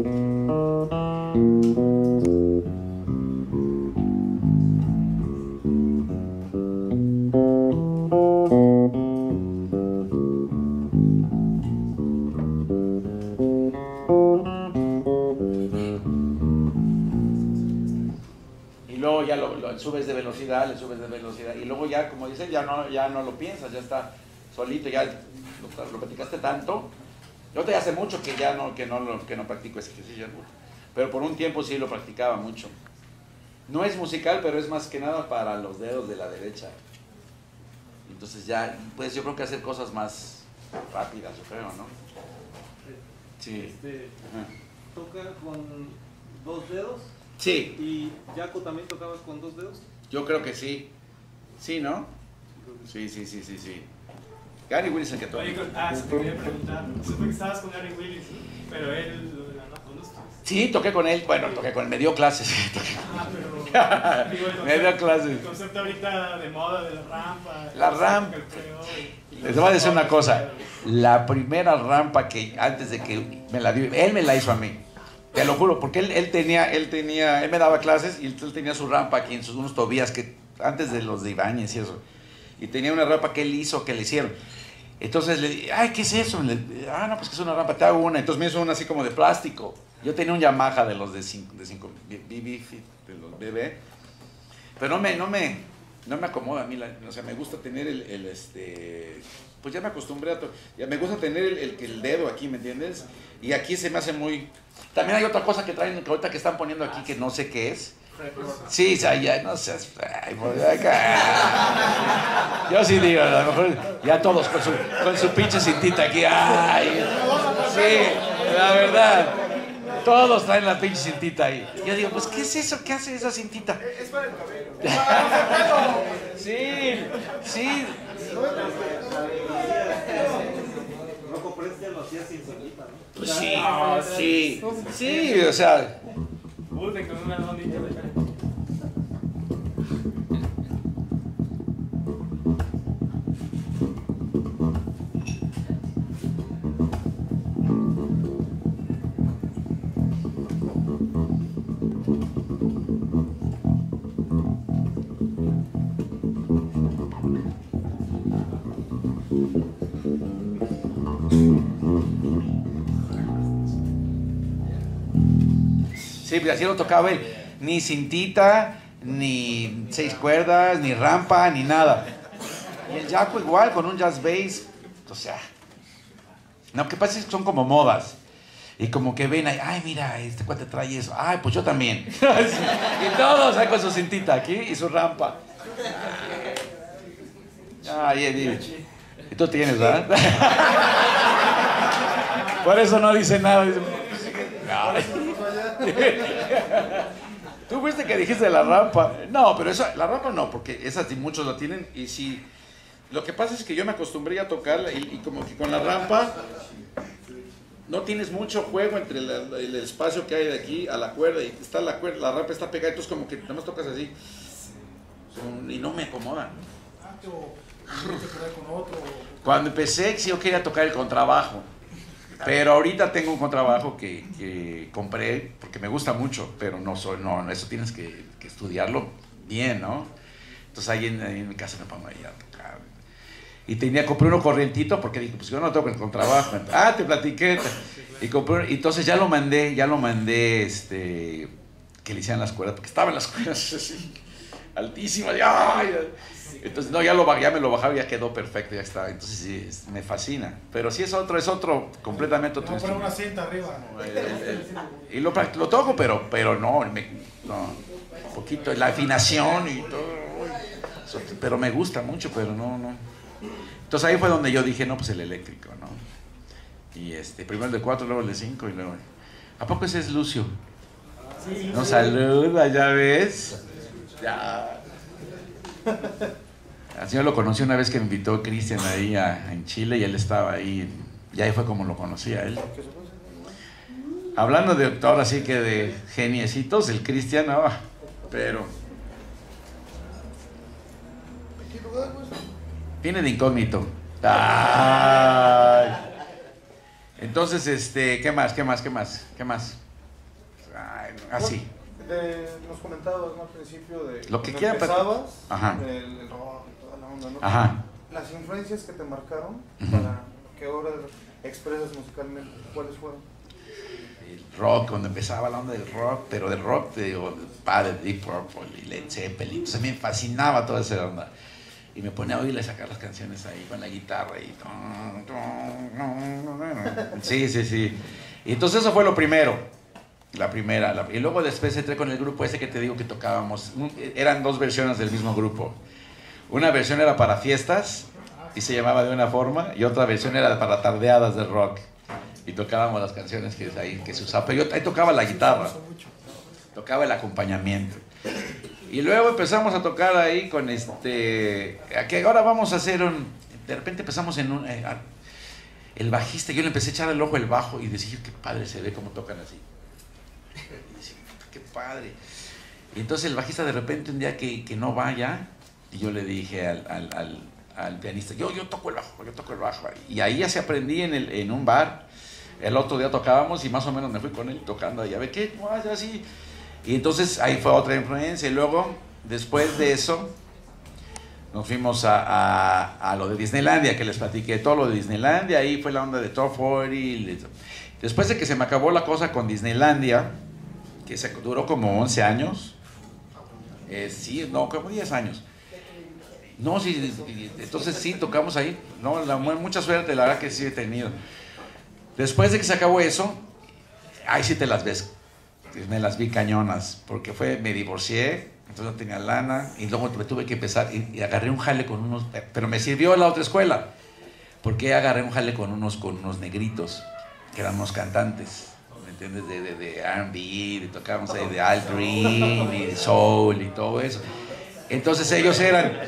Ya le subes de velocidad, y luego ya, como dicen, ya no lo piensas, ya está solito, ya lo practicaste tanto. Yo te hace mucho que ya no practico ese ejercicio, pero por un tiempo sí lo practicaba mucho. No es musical, pero es más que nada para los dedos de la derecha. Entonces ya, pues yo creo que hacer cosas más rápidas, yo creo, ¿no? Sí. ¿Toca con 2 dedos? Sí. ¿Y Jaco también tocabas con 2 dedos? Yo creo que sí. Sí, ¿no? Sí. Gary Willis el que toca. Oye, se te quería preguntar. Supe que estabas con Gary Willis, pero él lo de la rampa, ¿no estás? Sí, toqué con él. Bueno, toqué con él, me dio clases. Pero digo, me dio clases. El concepto ahorita de moda de la rampa. La rampa. Les voy a decir una cosa. La primera rampa que antes de que me la dio, él me la hizo a mí. Te lo juro, porque él me daba clases y él tenía su rampa aquí en unos Tobías que antes de los de Ibáñez y eso. Y tenía una rampa que él hizo, que le hicieron. Entonces le dije, ay, ¿qué es eso? No, pues que es una rampa, te hago una. Entonces me hizo una así como de plástico. Yo tenía un Yamaha de los de 5 BB, de los BB. Pero no me acomoda a mí, o sea, me gusta tener pues ya me acostumbré ya me gusta tener el dedo aquí, ¿me entiendes? Y aquí se me hace muy... También hay otra cosa que traen, que ahorita que están poniendo aquí, que no sé qué es. Sí, ya no seas... Yo sí digo, a lo mejor ya todos con su pinche cintita aquí. Ay, sí, la verdad. Todos traen la pinche cintita ahí. Yo digo, pues, ¿qué es eso? ¿Qué hace esa cintita? Es para el cabello. Sí. Rocco Preston lo hacía sin solita, ¿no? Pues sí, o sea... Burden con una ondita de cara. Sí, pues así lo tocaba él. Ni cintita, ni 6 cuerdas, ni rampa, ni nada. Y el Jaco igual, con un jazz bass. O sea, lo que pasa es que son como modas. Y como que ven ahí, ay, mira, este cuate trae eso. Ay, pues yo también. Y todos ahí con su cintita aquí y su rampa. Ay, Eddie. Y tú tienes, ¿verdad? Por eso no dice nada. Dice, tú fuiste que dijiste de la rampa. No, pero la rampa no, porque esa sí muchos la tienen. Y si lo que pasa es que yo me acostumbré a tocarla y como que con la rampa no tienes mucho juego entre el espacio que hay de aquí a la cuerda, y está la rampa está pegada, entonces como que nada más tocas así y no me acomoda. Cuando empecé, sí, yo quería tocar el contrabajo. Pero ahorita tengo un contrabajo que compré porque me gusta mucho, pero no, eso tienes que estudiarlo bien, ¿no? Entonces ahí en mi casa me pongo ahí a tocar. Y compré uno corrientito porque dije, pues yo no toco el contrabajo. Te platiqué. Y compré, y entonces ya lo mandé, que le hicieran las cuerdas, porque estaban las cuerdas así, altísimas. Entonces, no, ya me lo bajaba y ya quedó perfecto, ya está. Entonces, sí, me fascina. Pero sí es otro, completamente otro. Vamos a poner una cinta arriba. Y lo toco, pero no, un poquito, la afinación y todo. Pero me gusta mucho, pero no. Entonces ahí fue donde yo dije, no, pues el eléctrico, ¿no? Y primero el de 4, luego el de 5 y luego... ¿A poco ese es Lucio? Sí, Nos saluda, ya ves. Ya. Al señor lo conocí una vez que me invitó Cristian ahí en Chile y él estaba ahí. Y ahí fue como lo conocí a él. Hablando de, ahora sí que de geniecitos, el Cristian, pero... Viene de incógnito. Ay. Entonces, ¿qué más? Ay, así. Nos comentabas, ¿no? Al principio de Lo que cuando quieran, empezabas, ajá. el rock y toda la onda, ¿no? Ajá. Las influencias que te marcaron Ujú. para que ahora expresas musicalmente, ¿cuáles fueron? El rock, cuando empezaba la onda del rock, pero del rock, te digo, padre, Deep Purple y Led Zeppelin, entonces me fascinaba toda esa onda. Y me ponía a oírle sacar las canciones ahí con la guitarra y... Sí. Y entonces eso fue lo primero, la primera. Y luego después entré con el grupo ese que te digo que tocábamos. Eran dos versiones del mismo grupo. Una versión era para fiestas y se llamaba de una forma, y otra versión era para tardeadas de rock. Y tocábamos las canciones que se usaban. Pero yo ahí tocaba la guitarra, tocaba el acompañamiento. Y luego empezamos a tocar ahí con que ahora vamos a hacer de repente empezamos en el bajista, yo le empecé a echar el ojo al bajo y decía, qué padre se ve cómo tocan así. Y decía, qué padre. Y entonces el bajista de repente un día que no vaya, y yo le dije al pianista, yo toco el bajo. Y ahí ya se aprendí en un bar. El otro día tocábamos y más o menos me fui con él tocando ahí, a ver qué, así. Y entonces ahí fue otra influencia. Y luego, después de eso, nos fuimos a lo de Disneylandia, que les platiqué todo lo de Disneylandia. Ahí fue la onda de Top 40. Después de que se me acabó la cosa con Disneylandia, que duró como 11 años. Como 10 años. No, sí, entonces sí, tocamos ahí. No, mucha suerte, la verdad que sí he tenido. Después de que se acabó eso, ahí sí te las ves. Me las vi cañonas, porque me divorcié, entonces no tenía lana, y luego me tuve que empezar, y agarré un jale con unos, pero me sirvió la otra escuela, porque agarré un jale con unos negritos, que eran unos cantantes, ¿me entiendes? De R&B, tocábamos ahí de Al Green, y soul, y todo eso. Entonces ellos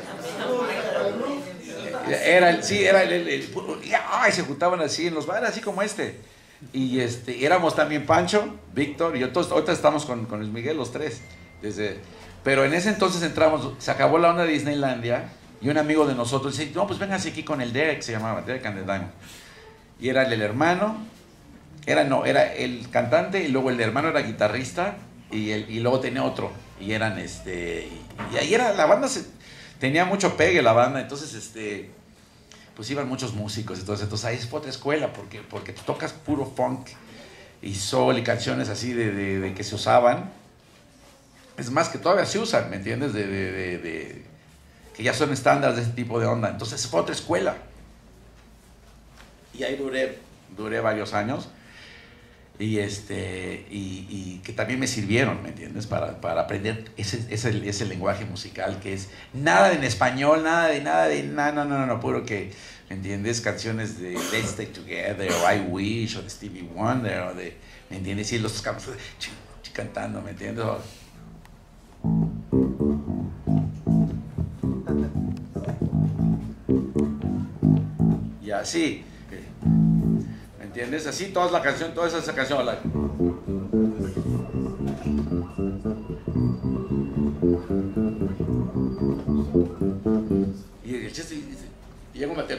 se juntaban así en los bares, así como y éramos también Pancho, Víctor y yo, todos, ahorita estamos con Luis Miguel los tres, pero en ese entonces entramos, se acabó la onda de Disneylandia y un amigo de nosotros dice, no, pues vénganse aquí con el Derek, se llamaba Derek and the Diamond, y era el hermano, era el cantante y luego el hermano era guitarrista y luego tenía otro, y eran y ahí era, la banda tenía mucho pegue la banda, entonces pues iban muchos músicos, entonces ahí fue otra escuela, porque tú tocas puro funk y soul y canciones así de que se usaban, es más que todavía se usan, ¿me entiendes? Que ya son estándares de ese tipo de onda, entonces fue otra escuela, y ahí duré varios años, y que también me sirvieron, ¿me entiendes? Para aprender ese lenguaje musical que es nada en español, no, puro que, ¿me entiendes? Canciones de Let's Stay Together, o I Wish, o de Stevie Wonder, o ¿me entiendes? Y los estamos cantando, ¿me entiendes? Y así. ¿Me entiendes? Así toda esa canción. Y el chiste y llega un bateo.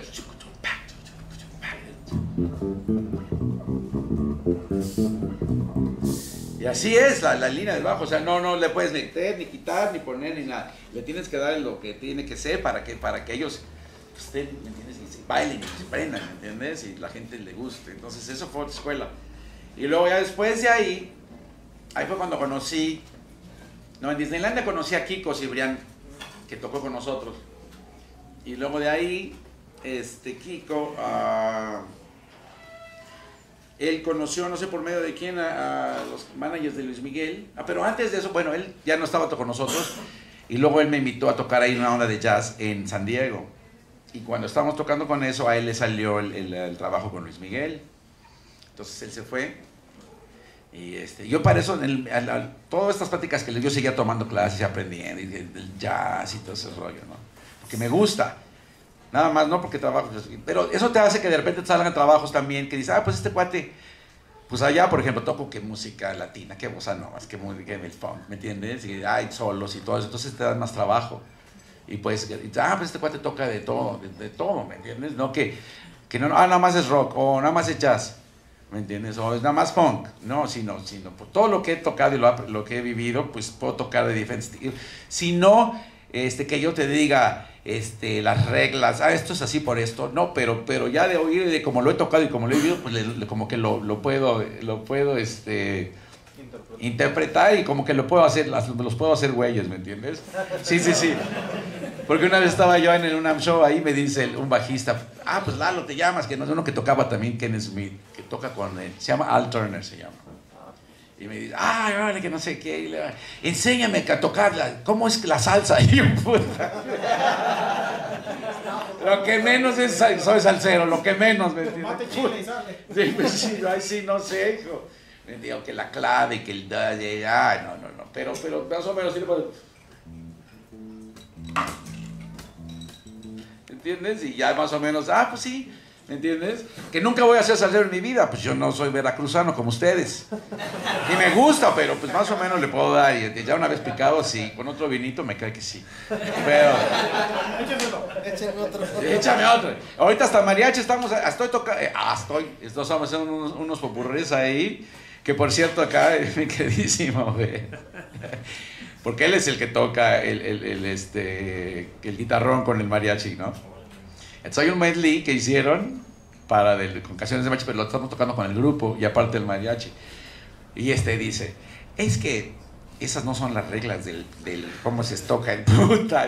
Y así es la línea del bajo, o sea, no le puedes meter, ni quitar, ni poner, ni nada. Le tienes que dar lo que tiene que ser para que ellos estén, ¿me entiendes? Y se bailen y se prendan, ¿me entiendes? Y la gente le guste. Entonces eso fue otra escuela. Y luego ya después de ahí fue cuando en Disneylandia conocí a Kiko Cibrián, que tocó con nosotros. Y luego de ahí, Kiko, él conoció, no sé por medio de quién, a los managers de Luis Miguel. Pero antes de eso, bueno, él ya no estaba con nosotros. Y luego él me invitó a tocar ahí una onda de jazz en San Diego. Y cuando estábamos tocando con eso, a él le salió el trabajo con Luis Miguel. Entonces él se fue. Y yo para eso, todas estas prácticas que yo seguía tomando clases y aprendiendo, y del jazz y todo ese rollo, ¿no? Porque me gusta. Nada más, no porque trabajo. Pero eso te hace que de repente te salgan trabajos también que dices, pues este cuate, pues allá, por ejemplo, toco que música latina, que bossa nova, que música del funk, ¿me entiendes? Y hay solos y todo eso, entonces te dan más trabajo. Y pues, pues este cuate toca de todo, de todo, ¿me entiendes? No que no, nada más es rock, o nada más es jazz, ¿me entiendes? O es nada más funk, no, sino por todo lo que he tocado y lo que he vivido, pues puedo tocar de diferentes estilos. Si no, que yo te diga, las reglas, esto es así por esto, no, pero ya de oír, de como lo he tocado y como lo he vivido, pues como que lo puedo interpretar y como que los puedo hacer güeyes, ¿me entiendes? Sí. Porque una vez estaba yo en un show, ahí me dice un bajista, pues Lalo te llamas, que no es uno que tocaba también Kenneth Smith, que toca con él, se llama Al Turner, se llama. Y me dice, vale, que no sé qué, enséñame a tocarla, ¿cómo es la salsa? Y yo, puta. Lo que menos soy salsero, lo que menos, ¿me entiendes? Mate chile y sale. Sí, pues sí, sí, no sé, hijo. Me digo que la clave, que el no, pero más o menos sí le puedo. ¿Entiendes? Y ya más o menos, pues sí, ¿me entiendes? Que nunca voy a ser salsero en mi vida, pues yo no soy veracruzano como ustedes. Y me gusta, pero pues más o menos le puedo dar. Y ya una vez picado, sí, con otro vinito me cae que sí. Pero... Échame otro. Ahorita hasta mariachi estoy estamos haciendo unos popurrés ahí, que por cierto acá, mi queridísimo, porque él es el que toca el guitarrón con el mariachi, ¿no? Entonces hay un medley que hicieron con canciones de mariachi, pero lo estamos tocando con el grupo y aparte el mariachi. Y dice, es que esas no son las reglas del cómo se toca el puta.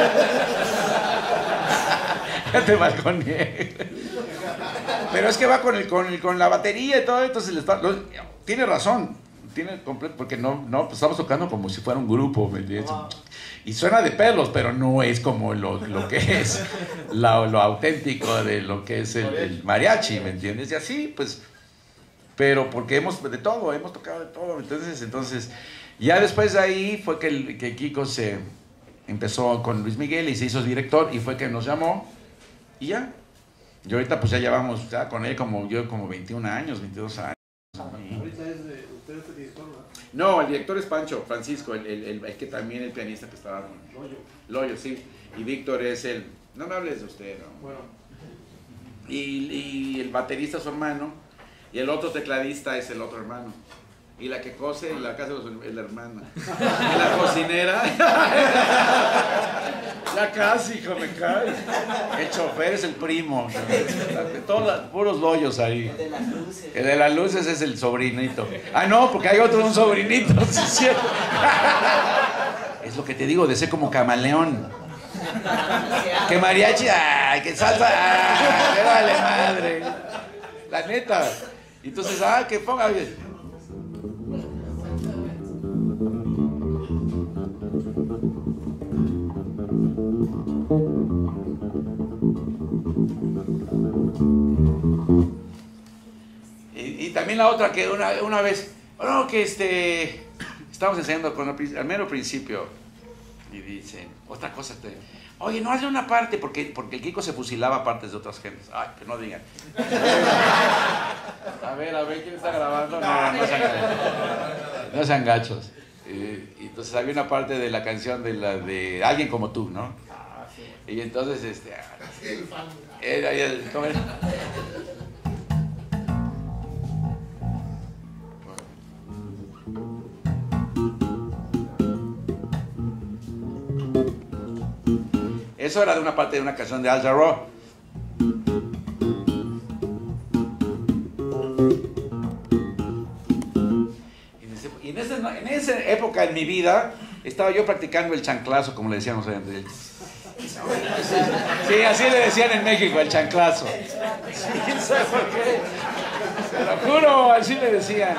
Ya te balconeé. Pero es que va con la batería y todo, entonces tiene razón. Tiene completo, porque no pues estamos tocando como si fuera un grupo, ¿me entiendes? Y suena de pelos, pero no es como lo que es lo auténtico de lo que es el mariachi, ¿me entiendes? Y así, pues, pero porque hemos tocado de todo, entonces, ya después de ahí fue que Kiko se empezó con Luis Miguel y se hizo director y fue que nos llamó y ya. Y ahorita pues ya llevamos con él como 21 años, 22 años. Ahorita usted es el director, ¿no? No, el director es Pancho, Francisco, el que también el pianista que estaba. Loyo, sí. Y Víctor es no me hables de usted, ¿no? Bueno. Y el baterista es su hermano, y el otro tecladista es el otro hermano. Y la que cose en la casa es la hermana. Y la cocinera. Ya casi, hijo, me cae. El chofer es el primo. Todos puros loyos ahí. El de las luces. El de las luces es el sobrinito. No, porque hay un sobrinito. Sí, es cierto. Es lo que te digo, de ser como camaleón. Que mariachi, que salsa, que vale madre. La neta. Entonces, que ponga bien. Y también la otra que una vez, que estamos enseñando al mero principio y dicen, otra cosa, oye, no hazle una parte porque el Kiko se fusilaba partes de otras gentes. Que no digan. A ver, ¿quién está grabando? No sean gachos. Y entonces había una parte de la canción de Alguien como tú, ¿no? Y entonces, ¿cómo es? Eso era de una parte de una canción de Al Jarreau. Y en esa época en mi vida estaba yo practicando el chanclazo, como le decíamos antes. Sí, así le decían en México, el chanclazo. ¿Quién sabe por qué? Te lo juro, así le decían.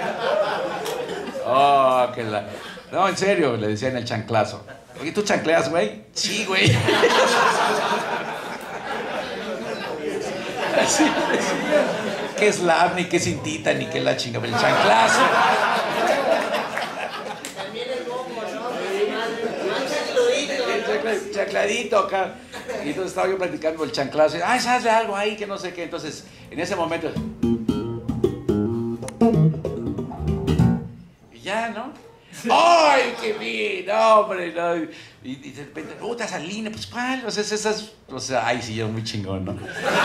No, en serio, le decían el chanclazo. Oye, ¿tú chancleas, güey? Sí, güey. Así le decían. qué slap, ni qué cintita, ni qué la chinga, el chanclazo. También el bombo, ¿no? Más Chancladito acá. Y entonces estaba yo practicando el chanclazo. Y, ay, ¿sabes de algo ahí que no sé qué? Entonces, en ese momento. Y ya, ¿no? ¡Ay, qué bien! ¡Hombre! No. Y de repente, puta, esa línea, pues ¿cuál? O sea, esas. O sea, ay, sí, yo muy chingón, ¿no?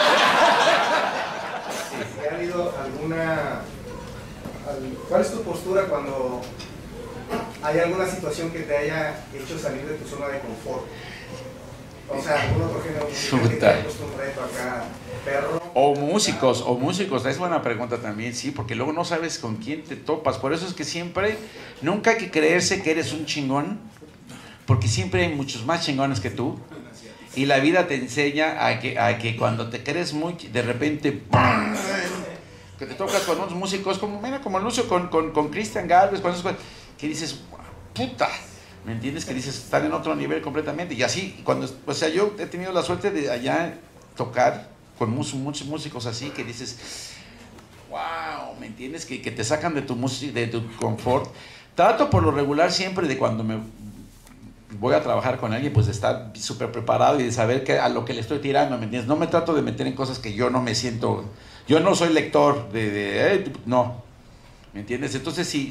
¿Ha habido alguna... ¿Cuál es tu postura cuando hay alguna situación que te haya hecho salir de tu zona de confort? O sea, algún otro género musical que te haya puesto un reto acá, perro. O músicos, es buena pregunta también, sí, porque luego no sabes con quién te topas. Por eso es que siempre, nunca hay que creerse que eres un chingón, porque siempre hay muchos más chingones que tú. Y la vida te enseña a que cuando te crees muy, de repente, ¡pum!, que te tocas con unos músicos como, mira, como Lucio con Cristian Gálvez, con esos, que dices, puta, ¿me entiendes? Que dices, están en otro nivel completamente. Y así, cuando, o sea, yo he tenido la suerte de allá tocar con muchos músicos así, que dices, wow, ¿me entiendes? Que te sacan de tu confort. Trato por lo regular siempre de cuando me voy a trabajar con alguien, pues de estar súper preparado y de saber a lo que le estoy tirando, ¿me entiendes? No me trato de meter en cosas que yo no me siento, yo no soy lector no, ¿me entiendes? Entonces sí,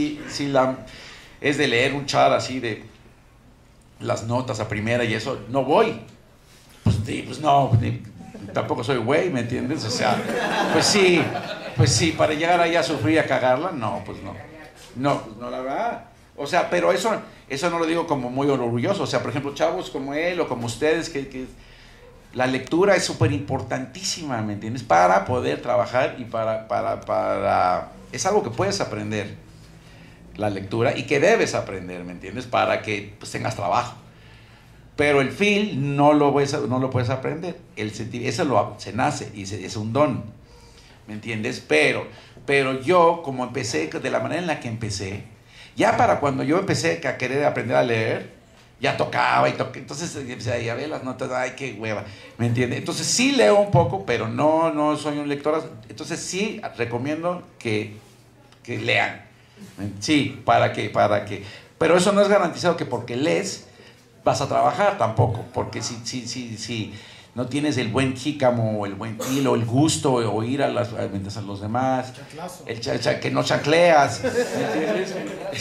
es de leer un char así de las notas a primera y eso, no voy, pues no, tampoco soy güey, ¿me entiendes? O sea, pues sí, para llegar allá a sufrir y a cagarla, no, pues no, la verdad. O sea, pero eso no lo digo como muy orgulloso. O sea, por ejemplo, chavos como él o como ustedes, que la lectura es súper importantísima, ¿me entiendes? Para poder trabajar y para... Es algo que puedes aprender, la lectura, y que debes aprender, ¿me entiendes? Para que pues, tengas trabajo. Pero el feel no lo puedes aprender. El sentir, eso se nace y es un don, ¿me entiendes? Pero yo, como empecé, de la manera en la que empecé, ya para cuando yo empecé a querer aprender a leer, ya tocaba y toqué. Entonces, ya ve las notas, ay, qué hueva, ¿me entiendes? Entonces sí leo un poco, pero no soy un lector. Entonces sí recomiendo que lean. Sí, para que. Pero eso no es garantizado que porque lees vas a trabajar tampoco, porque si no tienes el buen jícamo, o el buen filo, o el gusto, o oír a los demás, que no chancleas, ¿me entiendes?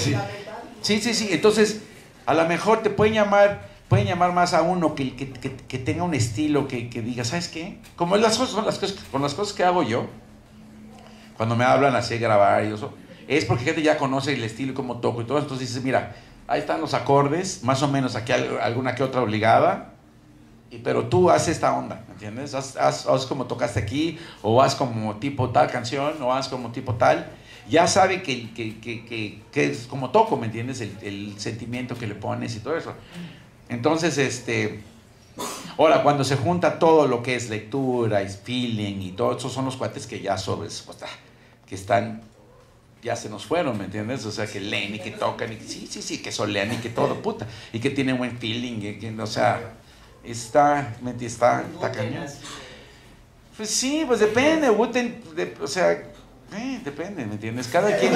Sí. Entonces, a lo mejor te pueden llamar más a uno que tenga un estilo, que diga, ¿sabes qué? Como son las cosas que hago yo, cuando me hablan así de grabar y eso, es porque gente ya conoce el estilo y cómo toco y todo, entonces dices, mira, ahí están los acordes, más o menos aquí alguna que otra obligada, pero tú haz esta onda, ¿me entiendes? Haz como tocaste aquí, o haz como tipo tal canción, o haz como tipo tal. Ya sabe que es como toco, ¿me entiendes? El sentimiento que le pones y todo eso. Entonces, ahora, cuando se junta todo lo que es lectura y feeling y todo, esos son los cuates que ya sobres, que están, ya se nos fueron, ¿me entiendes? O sea, que leen y que tocan, y que sí, que solean y que todo, puta, y que tienen buen feeling, o sea... Está cañón. Pues sí, pues depende, o sea, depende, ¿me entiendes? Cada quien. O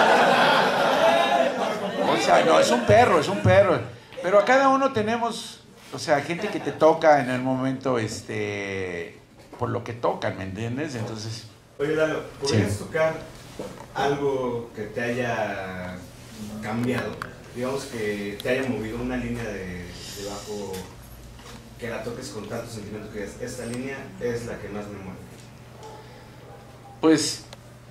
sea, no, es un perro. Pero a cada uno tenemos, o sea, gente que te toca en el momento, por lo que tocan, ¿me entiendes? Entonces. Oye, Lalo, ¿podrías tocar algo que te haya cambiado? Digamos que te haya movido una línea de bajo, que la toques con tanto sentimiento, que esta línea es la que más me mueve. Pues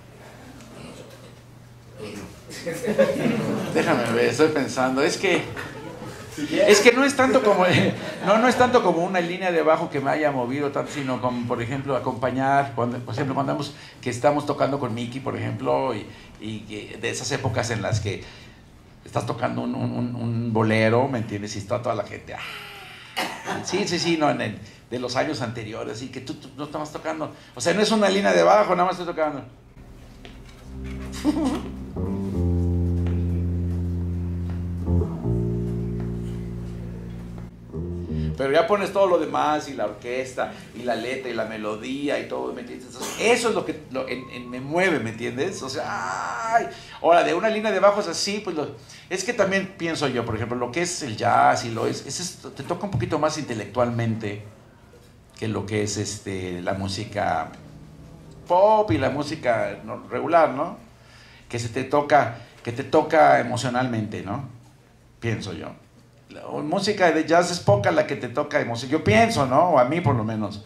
déjame ver, estoy pensando, es que no es tanto como no es tanto como una línea de bajo que me haya movido tanto, sino como, por ejemplo, acompañar, por ejemplo, cuando estamos tocando con Mickey, por ejemplo, y de esas épocas en las que estás tocando un bolero, ¿me entiendes? Y está toda la gente, sí, no, de los años anteriores, y que tú no estabas tocando, o sea, no es una línea de bajo, nada más estoy tocando. Pero ya pones todo lo demás, y la orquesta, y la letra, y la melodía, y todo, ¿me entiendes? Entonces, eso es lo que me mueve, ¿me entiendes? O sea, ¡ay! Ahora, de una línea de bajos así, pues es que también pienso yo, por ejemplo, lo que es el jazz, y te toca un poquito más intelectualmente que lo que es la música pop y la música regular, ¿no? Que te toca emocionalmente, ¿no? Pienso yo. La música de jazz es poca la que te toca emoción. Yo pienso, ¿no? O a mí por lo menos.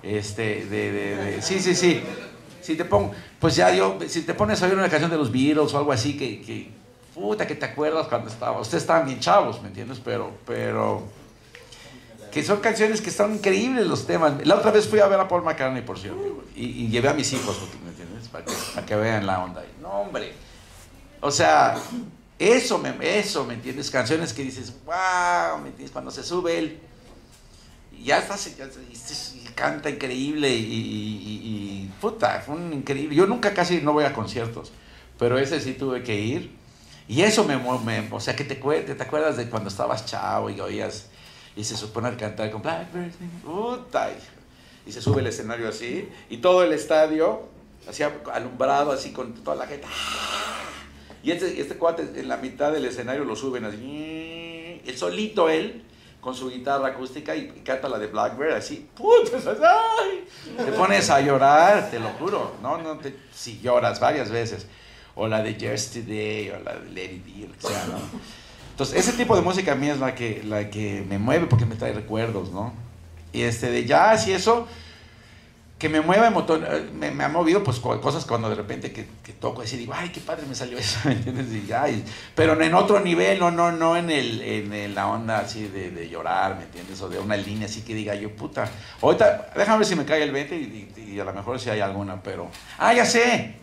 Sí. Si te pongo, pues ya si te pones a oír una canción de los Beatles o algo así que te acuerdas cuando ustedes estaban bien chavos, ¿me entiendes? Pero que son canciones que están increíbles los temas. La otra vez fui a ver a Paul McCartney, por cierto, y llevé a mis hijos, ¿me entiendes? Para que vean la onda. No, hombre. O sea, eso, ¿me entiendes? Canciones que dices, wow, ¿me entiendes? Cuando se sube él, y canta increíble y puta, fue un increíble. Yo nunca casi no voy a conciertos, pero ese sí tuve que ir. Y eso o sea, que te acuerdas de cuando estabas chavo y oías, y se supone a cantar con Blackbird, puta, y se sube el escenario así, y todo el estadio, así alumbrado, así con toda la gente. Y este cuate en la mitad del escenario lo suben así, el solito él, con su guitarra acústica y canta la de Blackbird así, putas, ¡ay! Te pones a llorar, te lo juro, si lloras varias veces, o la de Yesterday, o la de Let It Be, lo que sea, ¿no? Entonces, ese tipo de música a mí es la que me mueve porque me trae recuerdos, ¿no? Y de jazz y eso, que me mueve, me ha movido pues cosas cuando de repente que toco y digo, ay, qué padre me salió eso, ¿me entiendes? Pero en otro nivel, no en la onda así de llorar, ¿me entiendes? O de una línea así que diga yo, puta, ahorita déjame ver si me cae el 20 y a lo mejor si hay alguna, pero, ya sé.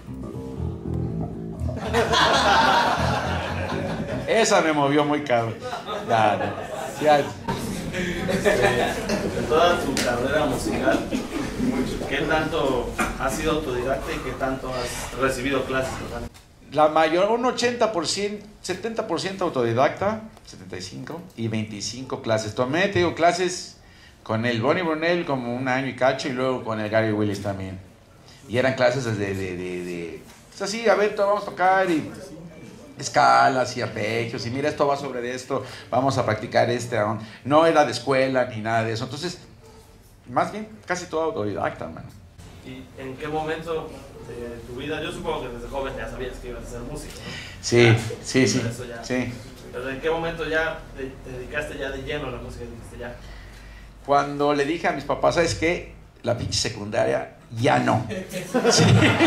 Esa me movió muy cabrón. Ya. De toda tu carrera musical, ¿qué tanto has sido autodidacta y qué tanto has recibido clases? La mayor, un 80%, 70% autodidacta, 75, y 25 clases. Tomé, te digo, clases con el Bonnie Brunel como un año y cacho, y luego con el Gary Willis también. Y eran clases pues así, a ver, vamos a tocar y escalas y arpegios, y mira, esto va sobre esto, vamos a practicar no era de escuela ni nada de eso. Entonces, más bien, casi todo autodidacta, hermano. ¿Y en qué momento de tu vida, yo supongo que desde joven ya sabías que ibas a ser músico, ¿no? Sí. Pero ¿en qué momento ya te dedicaste ya de lleno a la música? Dijiste ya. Cuando le dije a mis papás, ¿sabes qué? La pinche secundaria, ya no. Sí.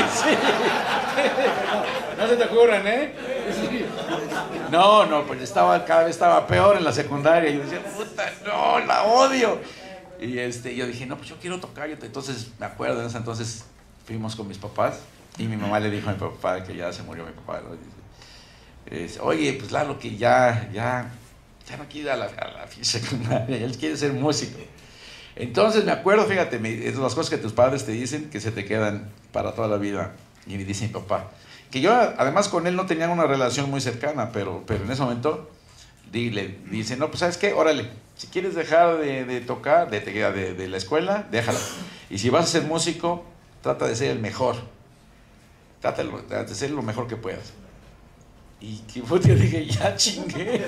No se te ocurran, ¿eh? Sí. No, pues cada vez estaba peor en la secundaria. Yo decía, puta, no, la odio. Y yo dije, no, pues yo quiero tocar. Entonces, me acuerdo, en ese entonces fuimos con mis papás y mi mamá le dijo a mi papá, que ya se murió mi papá, ¿no? Dice, oye, pues Lalo, que ya no quiere ir a la secundaria, él quiere ser músico. Entonces me acuerdo, fíjate, es las cosas que tus padres te dicen que se te quedan para toda la vida. Y me dice mi papá, que yo además con él no tenía una relación muy cercana, pero en ese momento le dice, no, pues ¿sabes qué? Órale, si quieres dejar de tocar, de la escuela, déjala. Y si vas a ser músico, trata de ser el mejor. Trata de ser lo mejor que puedas. Y yo dije, ya chingué.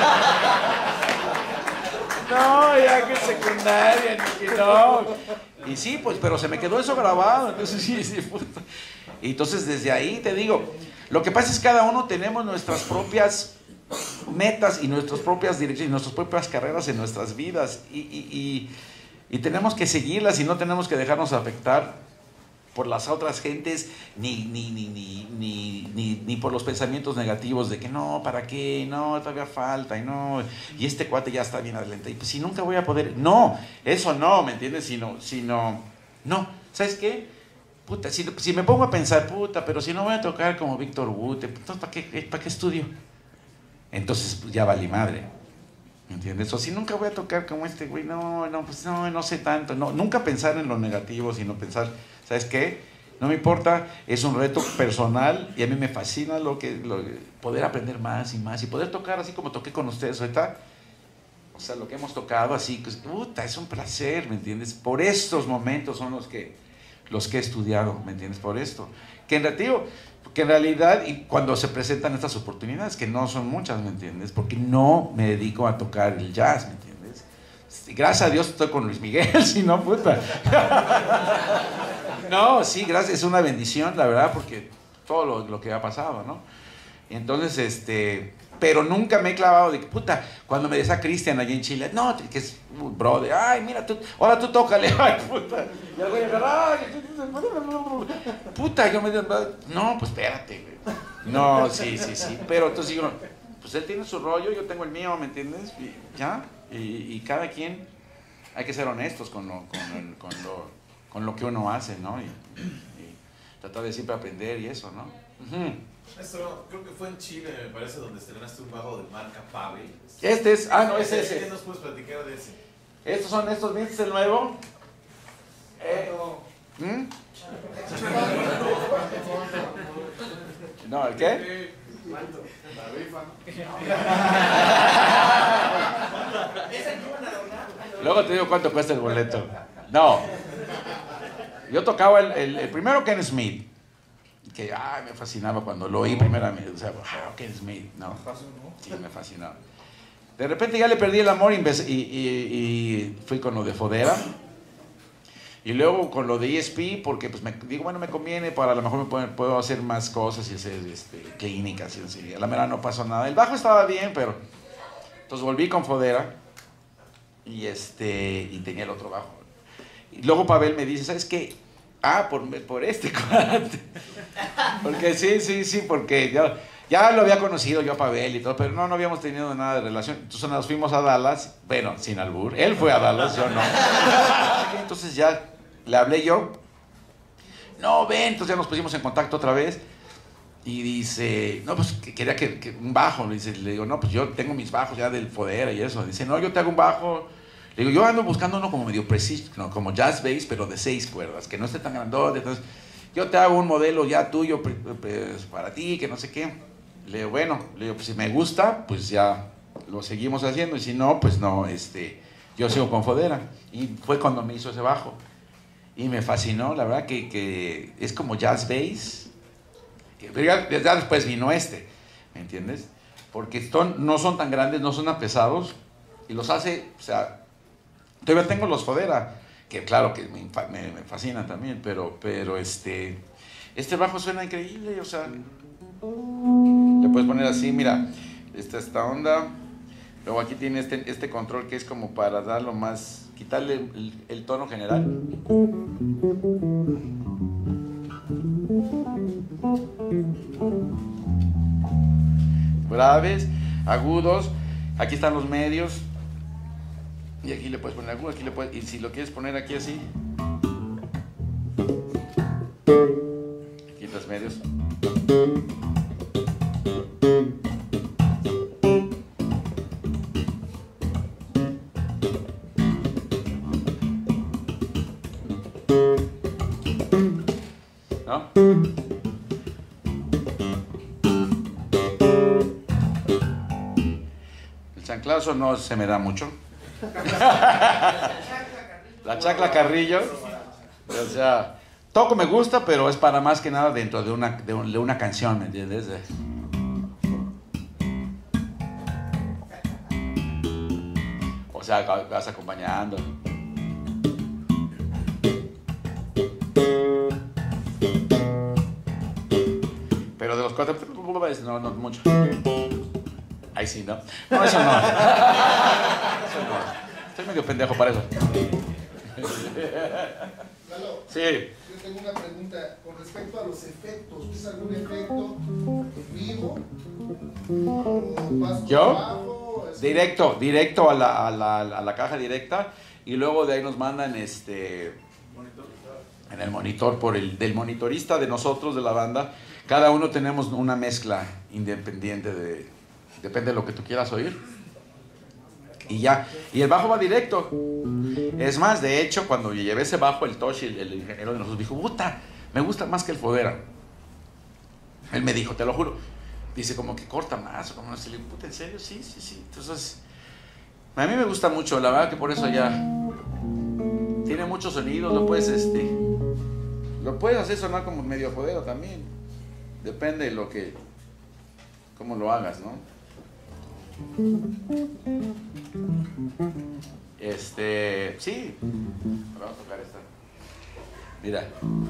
No, ya que secundaria, ni que no. Y sí, pues, pero se me quedó eso grabado. Entonces, sí, puta. Y entonces, desde ahí te digo, lo que pasa es que cada uno tenemos nuestras propias metas y nuestras propias direcciones, y nuestras propias carreras en nuestras vidas. Y tenemos que seguirlas y no tenemos que dejarnos afectar por las otras gentes, ni por los pensamientos negativos de que no, ¿para qué? No, todavía falta, y este cuate ya está bien adelante, y pues si nunca voy a poder, no, eso no, ¿me entiendes? Sino, no, ¿sabes qué? Puta, si me pongo a pensar, puta, pero si no voy a tocar como Víctor Wood, entonces ¿para qué estudio? Entonces pues, ya valí madre, ¿me entiendes? O si nunca voy a tocar como este güey, no sé tanto, nunca pensar en lo negativo, sino pensar, ¿sabes qué? No me importa, es un reto personal y a mí me fascina poder aprender más y más y poder tocar así como toqué con ustedes ahorita. O sea, lo que hemos tocado así, pues, puta, es un placer, ¿me entiendes? Por estos momentos son los que he estudiado, ¿me entiendes? Por esto. Que en realidad, y cuando se presentan estas oportunidades, que no son muchas, ¿me entiendes? Porque no me dedico a tocar el jazz, ¿me entiendes? Gracias a Dios estoy con Luis Miguel, si no, puta. No, sí, gracias, es una bendición, la verdad, porque todo lo que ha pasado, ¿no? Entonces, pero nunca me he clavado de que, puta, cuando me decía Cristian allí en Chile, no, que es un brother, ay, mira, ahora tú tócale, ay, puta. Y el güey, ay, puta, yo me digo, no, pues espérate, güey. No, sí, pero entonces digo, pues él tiene su rollo, yo tengo el mío, ¿me entiendes? Y ya, y cada quien, hay que ser honestos con lo que uno hace, ¿no? Y tratar de siempre aprender y eso, ¿no? Esto creo que fue en Chile, me parece, donde estrenaste un bajo de marca Pavel. Este es, no, es ese. ¿Qué nos puedes platicar de ese? Estos son estos, ¿viste? ¿Es el nuevo? No, ¿el qué? Luego te digo cuánto cuesta el boleto. No. Yo tocaba el primero Ken Smith. Que me fascinaba cuando lo oí primeramente. O sea, Ken Smith, no. Sí, me fascinaba. De repente ya le perdí el amor y fui con lo de Fodera. Y luego con lo de ESP, porque pues digo, bueno, me conviene, para a lo mejor puedo hacer más cosas y hacer clínicas y así. A la mera no pasó nada. El bajo estaba bien, pero... Entonces volví con Fodera y tenía el otro bajo. Y luego Pavel me dice, ¿sabes qué? Por este cuate. Porque sí, porque ya lo había conocido yo a Pavel y todo, pero no habíamos tenido nada de relación. Entonces nos fuimos a Dallas, bueno, sin albur. Él fue a Dallas, yo no. Entonces ya le hablé yo. No, ven, entonces ya nos pusimos en contacto otra vez. Y dice, no, pues que quería que un bajo. Le digo, no, pues yo tengo mis bajos ya del Fodera y eso. Dice, no, yo te hago un bajo. Le digo, yo ando buscando uno como medio preciso, no, como jazz bass, pero de 6 cuerdas, que no esté tan grandote. Entonces, yo te hago un modelo ya tuyo pues, para ti, que no sé qué. Le digo, bueno, pues si me gusta, pues ya lo seguimos haciendo. Y si no, pues no, yo sigo con Fodera. Y fue cuando me hizo ese bajo. Y me fascinó, la verdad que es como jazz bass. Pero ya después vino ¿me entiendes? Porque no son tan grandes, no son tan pesados. Y los hace, o sea... Todavía tengo los Fodera, que claro que me fascinan también, pero este bajo suena increíble, o sea, le puedes poner así, mira, esta onda, luego aquí tiene este control que es como para darlo más, quitarle el tono general. Graves, agudos, aquí están los medios. Y aquí le puedes poner agudo, y si lo quieres poner aquí así, aquí los medios. ¿No? El chanclazo no se me da mucho. La Chacla Carrillo, o sea, toco me gusta, pero es para más que nada dentro de una canción, ¿me entiendes? O sea, vas acompañando. Pero de los 4, no mucho. Ahí sí, ¿no? No, eso no. Eso no. Estoy medio pendejo para eso. Lalo, Sí. yo tengo una pregunta con respecto a los efectos. ¿Usas algún efecto vivo? ¿O vas ¿Yo? abajo? Directo a la caja directa, y luego de ahí nos mandan en el monitor del monitorista de nosotros, de la banda. Cada uno tenemos una mezcla independiente depende de lo que tú quieras oír. Y ya, y el bajo va directo. Es más, de hecho, cuando llevé ese bajo, el Toshi, el ingeniero de nosotros, dijo, puta, me gusta más que el Fodera. Él me dijo, te lo juro. Dice, como que corta más, o como no sé, le digo, puta, ¿en serio? Sí. Entonces, A mí me gusta mucho, la verdad que por eso ya tiene muchos sonidos, lo puedes hacer sonar como medio podero también. Depende de cómo lo hagas, ¿no? Sí. Vamos a tocar esta. Mira.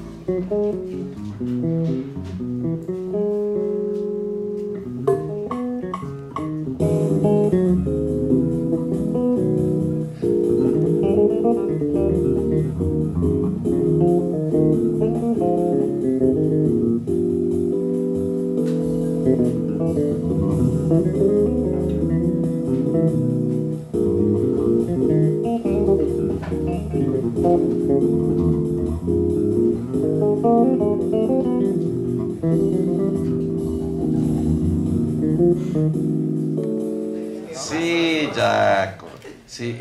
Sí, Jaco. Sí,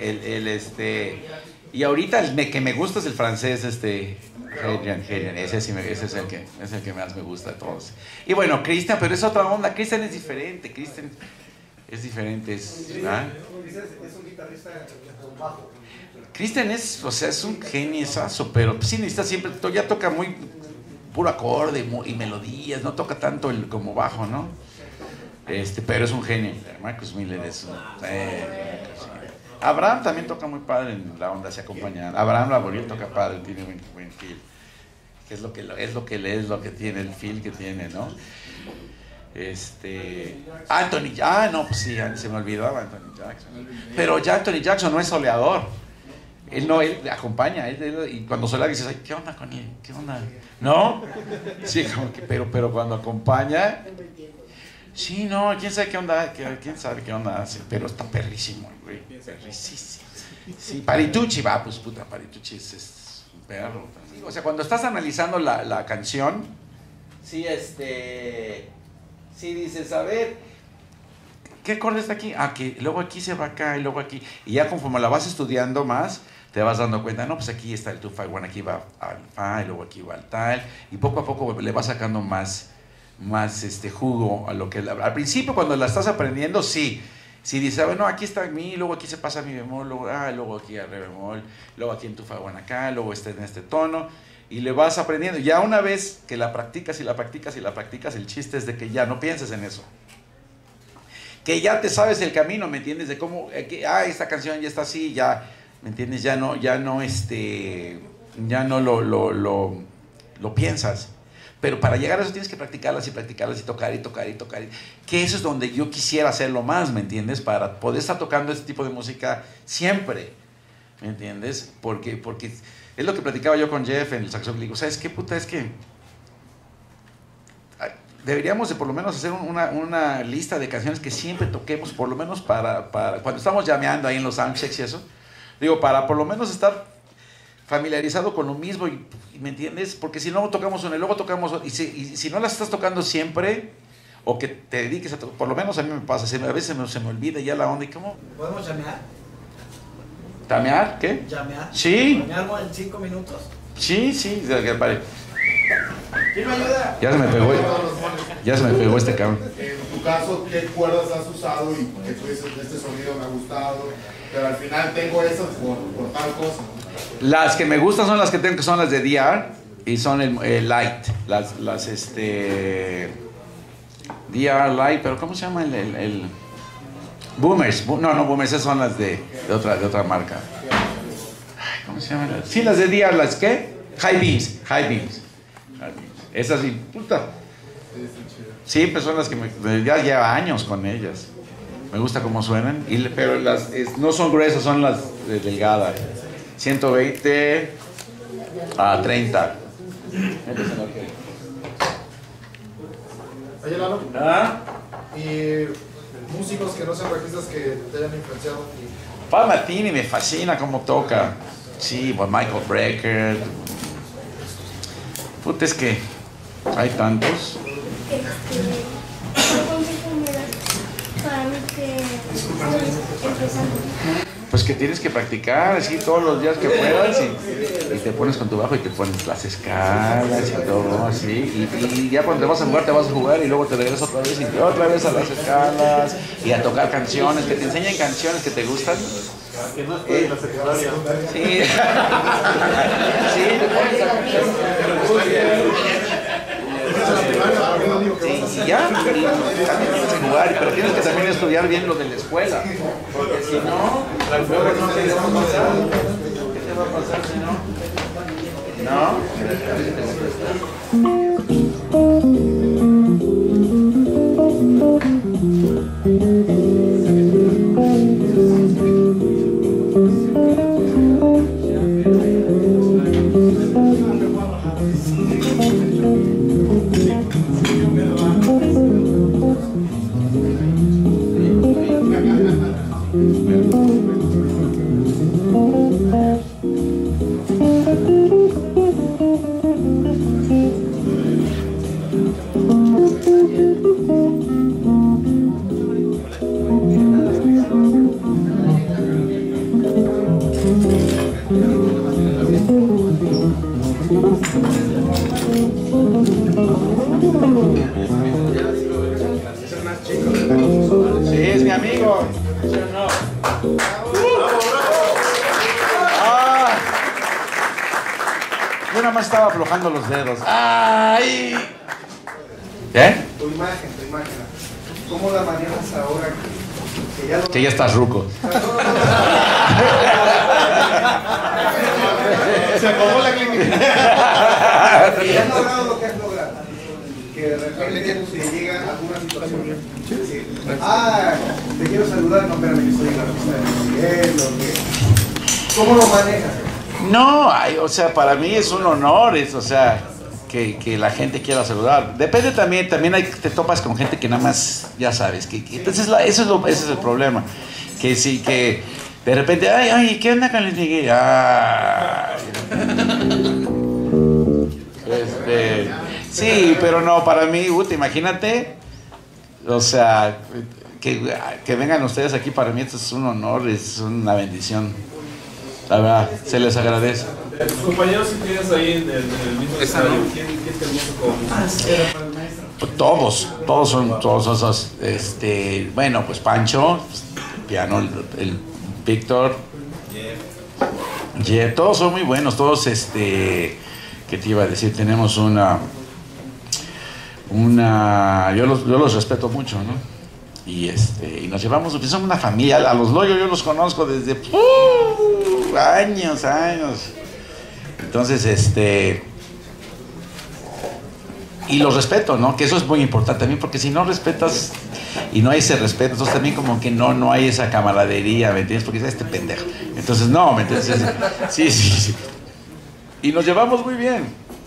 y ahorita el que me gusta es el francés, Hadrian. Ese es el que más me gusta de todos. Y bueno, Cristian, pero es otra onda. Cristian es diferente. ¿Ah? Es un guitarrista con bajo. Cristian es un geniesazo, pero sí necesita siempre, ya toca muy puro acorde y melodías, no toca tanto como bajo, ¿no? Pero es un genio. Marcus Miller es un... Abraham también toca muy padre en la onda, se acompaña. Abraham Laboriel toca padre, tiene buen feel. Que es lo que tiene, el feel que tiene, ¿no? Anthony, no, pues sí, se me olvidaba Anthony Jackson. Pero ya Anthony Jackson no es soleador. Él acompaña, y cuando solea dices, ay, ¿qué onda con él? ¿Qué onda? ¿No? Sí, como que, pero cuando acompaña, sí, no, quién sabe qué onda hace, pero está perrísimo, güey, perrísimo. Sí, Paritucci, Paritucci es un perro. Sí, o sea, cuando estás analizando la canción, sí, sí dices, a ver, ¿qué acorde está aquí? Que luego aquí se va acá y luego aquí. Y ya conforme la vas estudiando más, te vas dando cuenta, no, pues aquí está el 2-5-1, aquí va al fa, y luego aquí va al tal. Y poco a poco le vas sacando más jugo a lo que... Al principio, cuando la estás aprendiendo, sí dices, bueno, aquí está mi, luego aquí se pasa mi bemol, luego aquí al re bemol, luego aquí en 2-5-1 acá, luego en este tono. Y le vas aprendiendo. Ya una vez que la practicas, el chiste es de que ya no pienses en eso. Que ya te sabes el camino, ¿me entiendes? De cómo, esta canción ya está así, ya, ¿me entiendes? Ya no lo piensas. Pero para llegar a eso tienes que practicarlas y tocar. Que eso es donde yo quisiera hacerlo más, ¿me entiendes? Para poder estar tocando este tipo de música siempre, ¿me entiendes? Porque es lo que platicaba yo con Jeff en el saxofón. Le digo, ¿sabes qué, puta? Es que deberíamos de por lo menos hacer una lista de canciones que siempre toquemos, por lo menos para cuando estamos llameando ahí en los soundchecks y eso. Digo, para por lo menos estar familiarizado con lo mismo, y ¿me entiendes? Porque si no tocamos una y luego tocamos otra, y si no las estás tocando siempre, o que te dediques a tocar, por lo menos a mí me pasa, a veces se me olvida ya la onda y ¿cómo? ¿Podemos llamear? ¿Llamear? ¿Qué? ¿Llamear? Sí. ¿Llamear en 5 minutos? Sí, vale. ¿Quién me ayuda? Ya se me pegó este cabrón. En tu caso, ¿qué cuerdas has usado y que tú dices, este sonido me ha gustado, pero al final tengo esas por tal cosa? Las que me gustan son las que tengo, que son las de DR y son el Light, las DR Light, pero ¿cómo se llama el Boomers? No, Boomers, esas son las de otra marca. Ay, ¿cómo se llama? Sí, las de DR, ¿las qué? High Beams. Esas sí, puta. Sí, pues son las que ya lleva años con ellas. Me gusta cómo suenan, pero no son gruesas, son las delgadas. 120 a 30. Oye, Lalo. Y músicos que no sean bajistas que te hayan influenciado. Paul Martini me fascina cómo toca. Sí, Michael Brecker. Puta, es que hay tantos. ¿Qué consejo me das para mí que estoy empezando? Pues que tienes que practicar así todos los días que puedas y te pones con tu bajo y te pones las escalas y todo así. Y ya cuando te vas a jugar y luego te regresas otra vez y otra vez a las escalas y a tocar canciones, que te enseñen canciones que te gustan. Que no estoy en la secundaria. Sí. Sí, te pones a canciones que te gustan. Y ya, y también tienes que jugar, pero tienes que también estudiar bien lo de la escuela, porque si no, luego no te va a pasar. ¿Qué te va a pasar si no? Sí, es mi amigo. Yo nada más estaba aflojando los dedos. ¡Ay! ¿Qué? Tu imagen. ¿Cómo la manejas ahora que ya estás ruco? Se acabó la clínica. Y has logrado lo que has logrado. Que de repente te llega alguna situación. Decir, te quiero saludar, no, espérame, yo soy la artista de Miguel, ¿cómo lo manejas? No, o sea, para mí es un honor, o sea, que la gente quiera saludar. Depende también te topas con gente que nada más, ya sabes, entonces ese es el problema, que sí, que de repente, ay, ¿qué onda con Luis Miguel? Sí, pero no, para mí, imagínate, o sea, que vengan ustedes aquí, para mí esto es un honor, es una bendición. La verdad, se les agradece. Tus compañeros que tienes ahí en el mismo escenario, ¿quién te gusta como? Todos esos, bueno, pues Pancho, piano, el Víctor, Jeff, todos son muy buenos, todos, ¿qué te iba a decir? Tenemos yo los respeto mucho, ¿no? Y nos llevamos, somos una familia, a los Loyo yo los conozco desde años. Entonces, y los respeto, ¿no? Que eso es muy importante también, porque si no respetas y no hay ese respeto, entonces también como que no hay esa camaradería, ¿me entiendes? Porque es este pendejo. Entonces, no, ¿me entiendes? Sí. Y nos llevamos muy bien.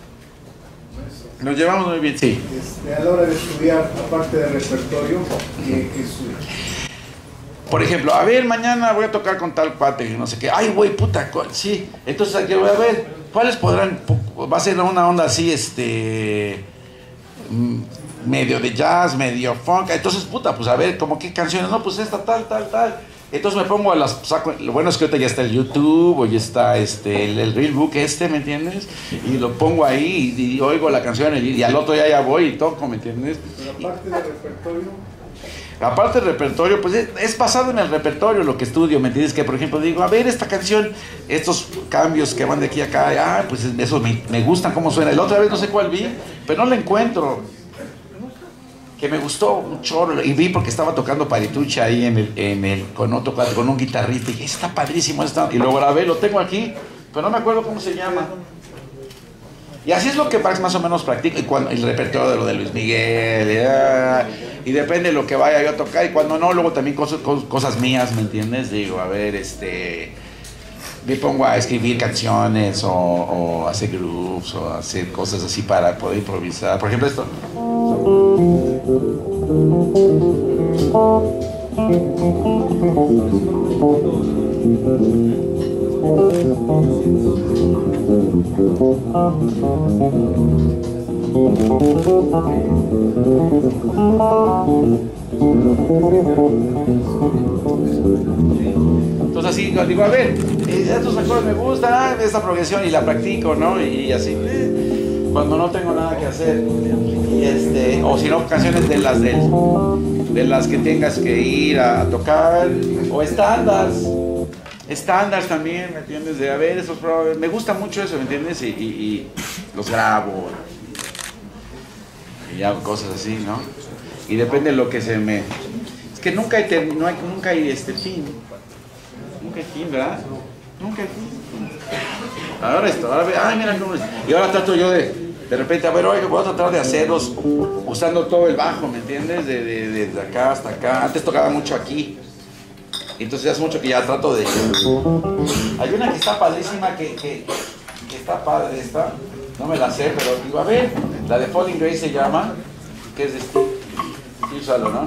Sí. A la hora de estudiar, aparte del repertorio, ¿qué estudias? Por ejemplo, a ver, mañana voy a tocar con tal cuate, no sé qué. Ay, güey, puta, sí. Entonces aquí voy a ver, ¿cuáles podrán? Va a ser una onda así, medio de jazz, medio funk. Entonces, puta, pues a ver, como qué canciones, no, pues esta, tal. Entonces me pongo lo bueno es que ahorita ya está el YouTube, o ya está el Realbook ¿me entiendes? Y lo pongo ahí y oigo la canción y al otro ya voy y toco, ¿me entiendes? Pero aparte del repertorio. Aparte del repertorio, pues es basado en el repertorio lo que estudio, ¿me entiendes? Que por ejemplo digo, a ver, esta canción, estos cambios que van de aquí a acá, pues eso me gustan cómo suena. La otra vez no sé cuál vi, pero no la encuentro. Que me gustó un chorro, y vi porque estaba tocando Paritucha ahí con un guitarrista, y dije, está padrísimo esto, y lo grabé, lo tengo aquí, pero no me acuerdo cómo se llama. Y así es lo que más o menos practico, y el repertorio de lo de Luis Miguel, y depende de lo que vaya yo a tocar, y cuando no, luego también cosas mías, ¿me entiendes? Digo, a ver, me pongo a escribir canciones, o hacer grooves, o hacer cosas así para poder improvisar. Por ejemplo, esto. Entonces así digo, a ver, estos acordes me gustan, esta progresión y la practico, ¿no? Y así, cuando no tengo nada que hacer. O si no, canciones de las que tengas que ir a tocar, o estándares también, ¿me entiendes? De a ver, esos me gusta mucho eso, ¿me entiendes? Y los grabo y hago cosas así, ¿no? Y depende de lo que se me... Es que nunca hay fin. Nunca hay fin, ¿verdad? Nunca hay fin. Ahora esto, ay, mira cómo es. Y ahora trato yo de repente, a ver, oye, voy a tratar de hacerlos usando todo el bajo, ¿me entiendes? De acá hasta acá. Antes tocaba mucho aquí. Entonces hace mucho que ya trato de... Hay una que está padrísima, que está padre esta. No me la sé, pero digo, a ver, la de Falling Grace se llama, que es de Steve Salo, ¿no?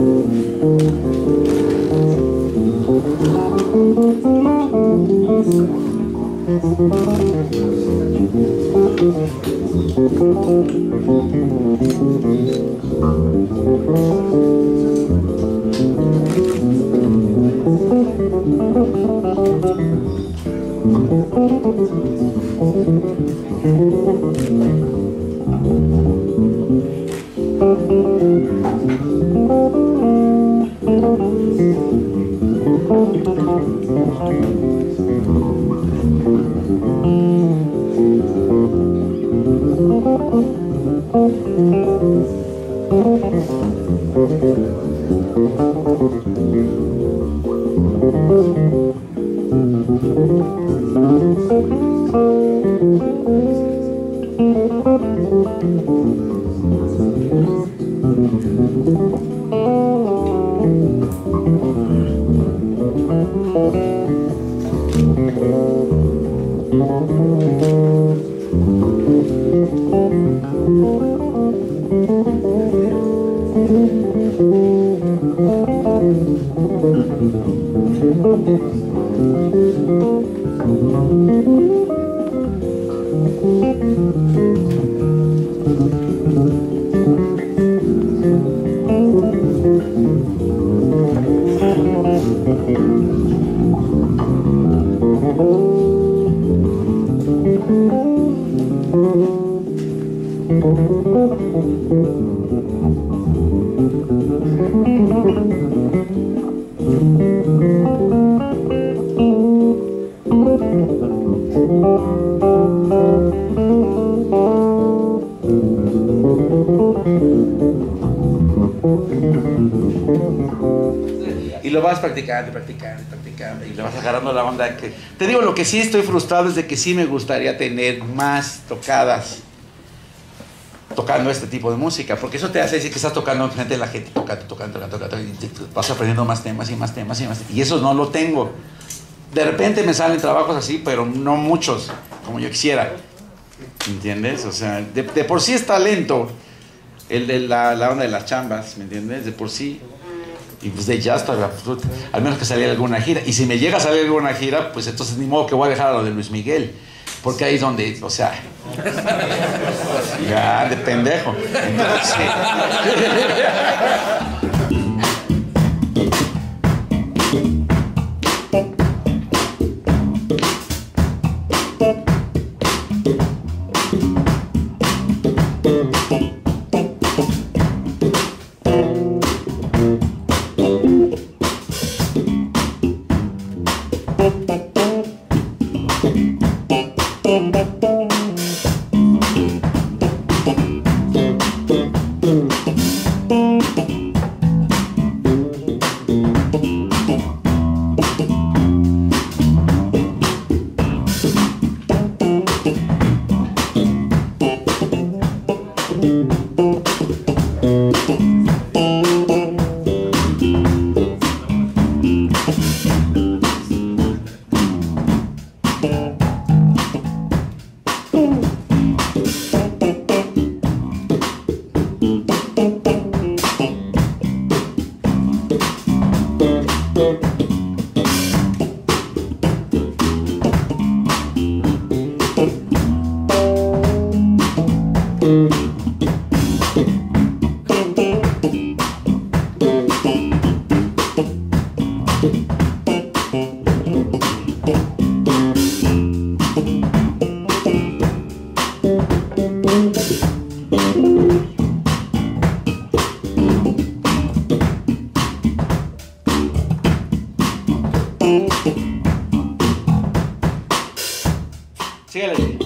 Y lo vas practicando y le vas agarrando la onda. Te digo, lo que sí estoy frustrado es de que sí me gustaría tener más tocadas tocando este tipo de música, porque eso te hace decir que estás tocando frente a la gente, tocando, y vas aprendiendo más temas, y eso no lo tengo. De repente me salen trabajos así, pero no muchos, como yo quisiera, ¿entiendes? O sea, de por sí es talento el de la onda de las chambas, ¿me entiendes? De por sí. Y pues de jazz todavía, al menos que saliera alguna gira. Y si me llega a salir alguna gira, pues entonces ni modo que voy a dejar a lo de Luis Miguel. Porque ahí es donde, o sea, ya, de pendejo. Entonces, Síguele.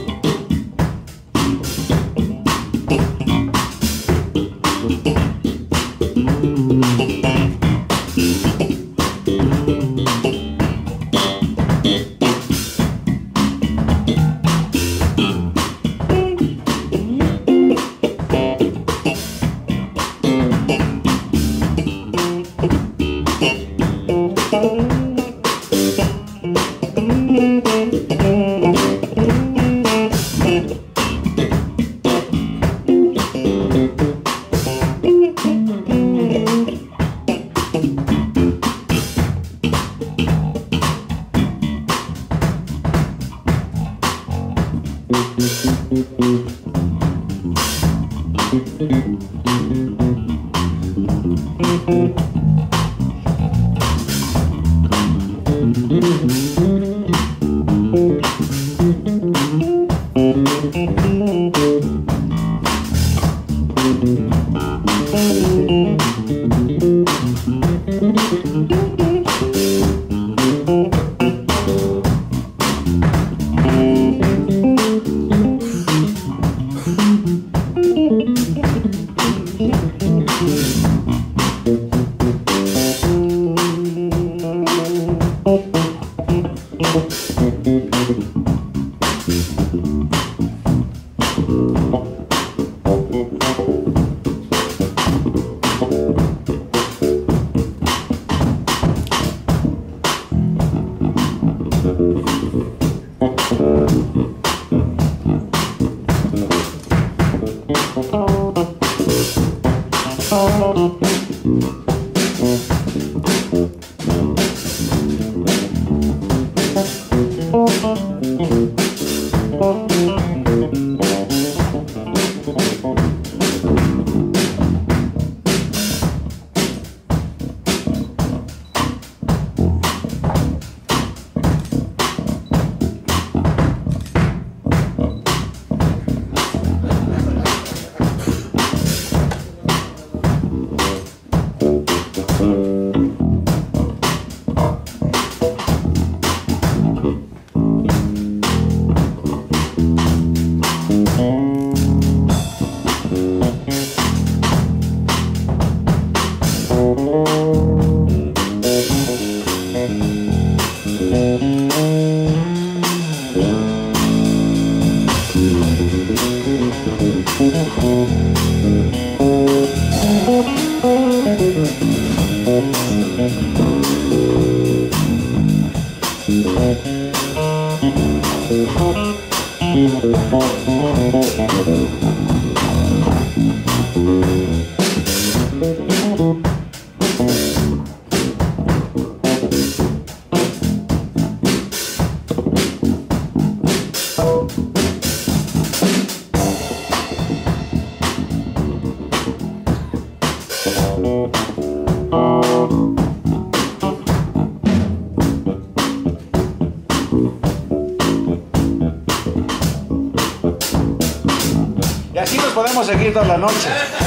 Y así nos podemos seguir toda la noche.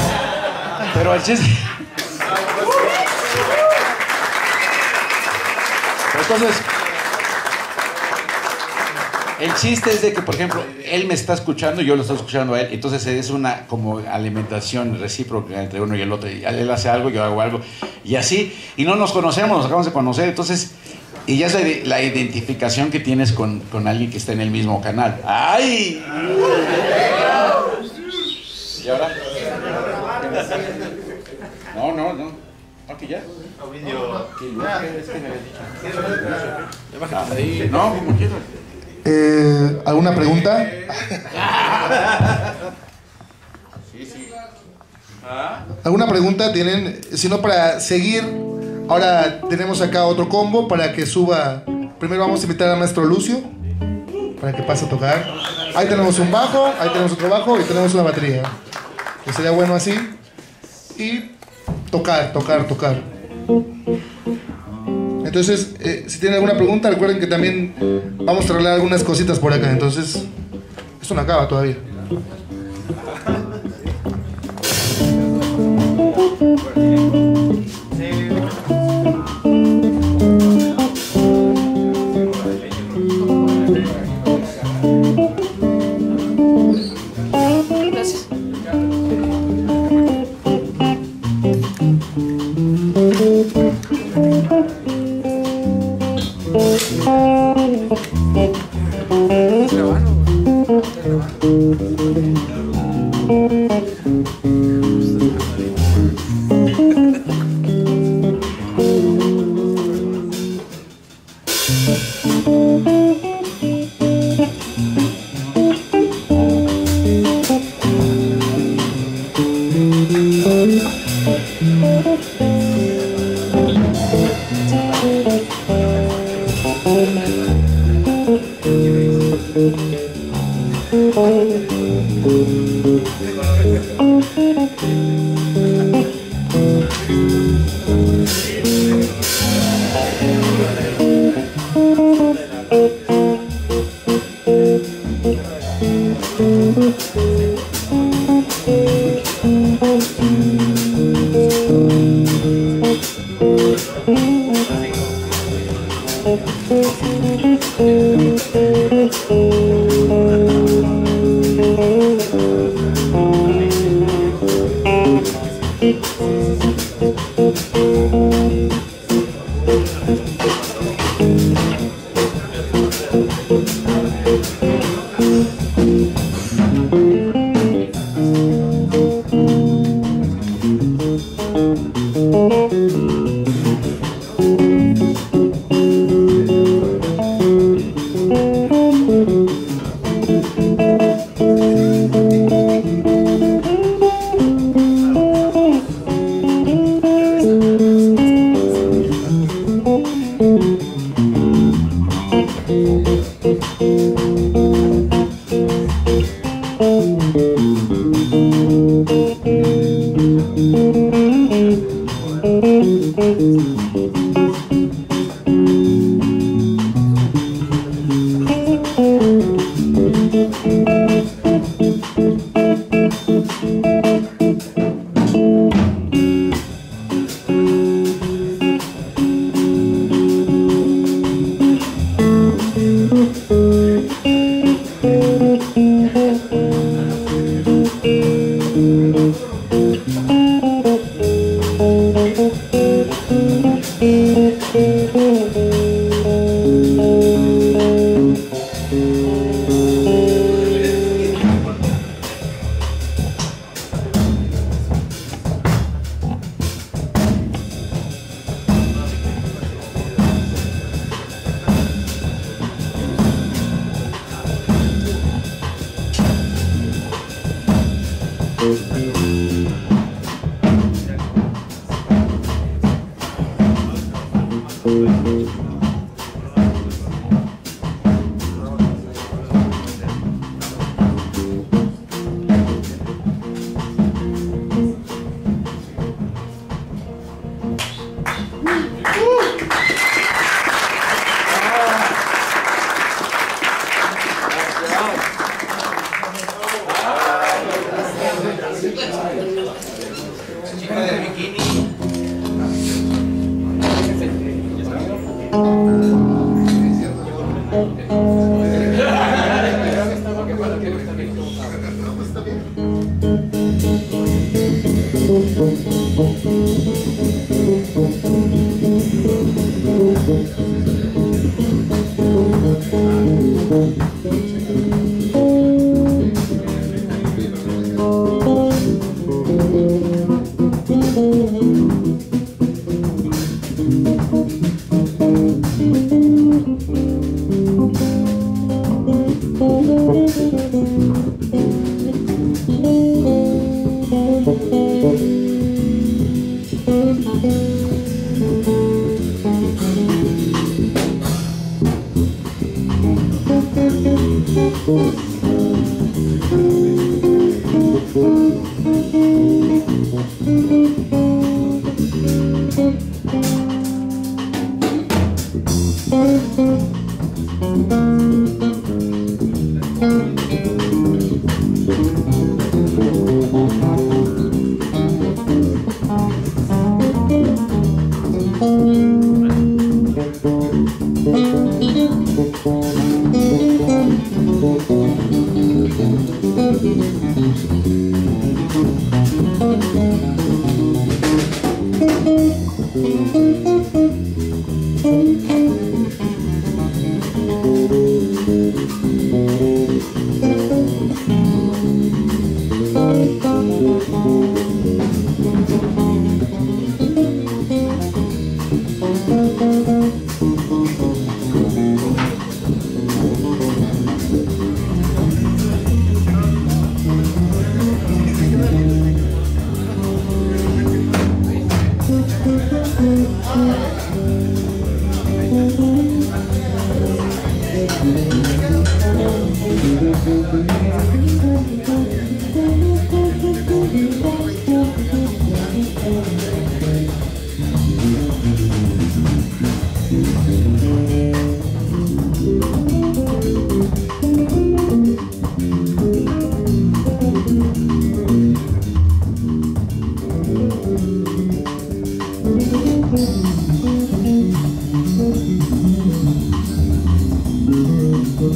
Pero el chiste... Entonces, el chiste es de que, por ejemplo, él me está escuchando y yo lo estoy escuchando a él. Entonces es una como alimentación recíproca entre uno y el otro. Y él hace algo, yo hago algo. Y así, y no nos conocemos, nos acabamos de conocer. Entonces, y ya es la identificación que tienes con alguien que está en el mismo canal. ¡Ay! ¿Y ahora? No. Aquí ya. ¿Qué lujo es que me habías dicho? No, como quieras. ¿Alguna pregunta? Sí. ¿Alguna pregunta tienen? Si no, para seguir, ahora tenemos acá otro combo para que suba. Primero vamos a invitar al maestro Lucio para que pase a tocar. Ahí tenemos un bajo, ahí tenemos otro bajo y tenemos una batería. Que sería bueno así. Y tocar. Entonces, si tienen alguna pregunta, recuerden que también vamos a arreglar algunas cositas por acá. Entonces, esto no acaba todavía.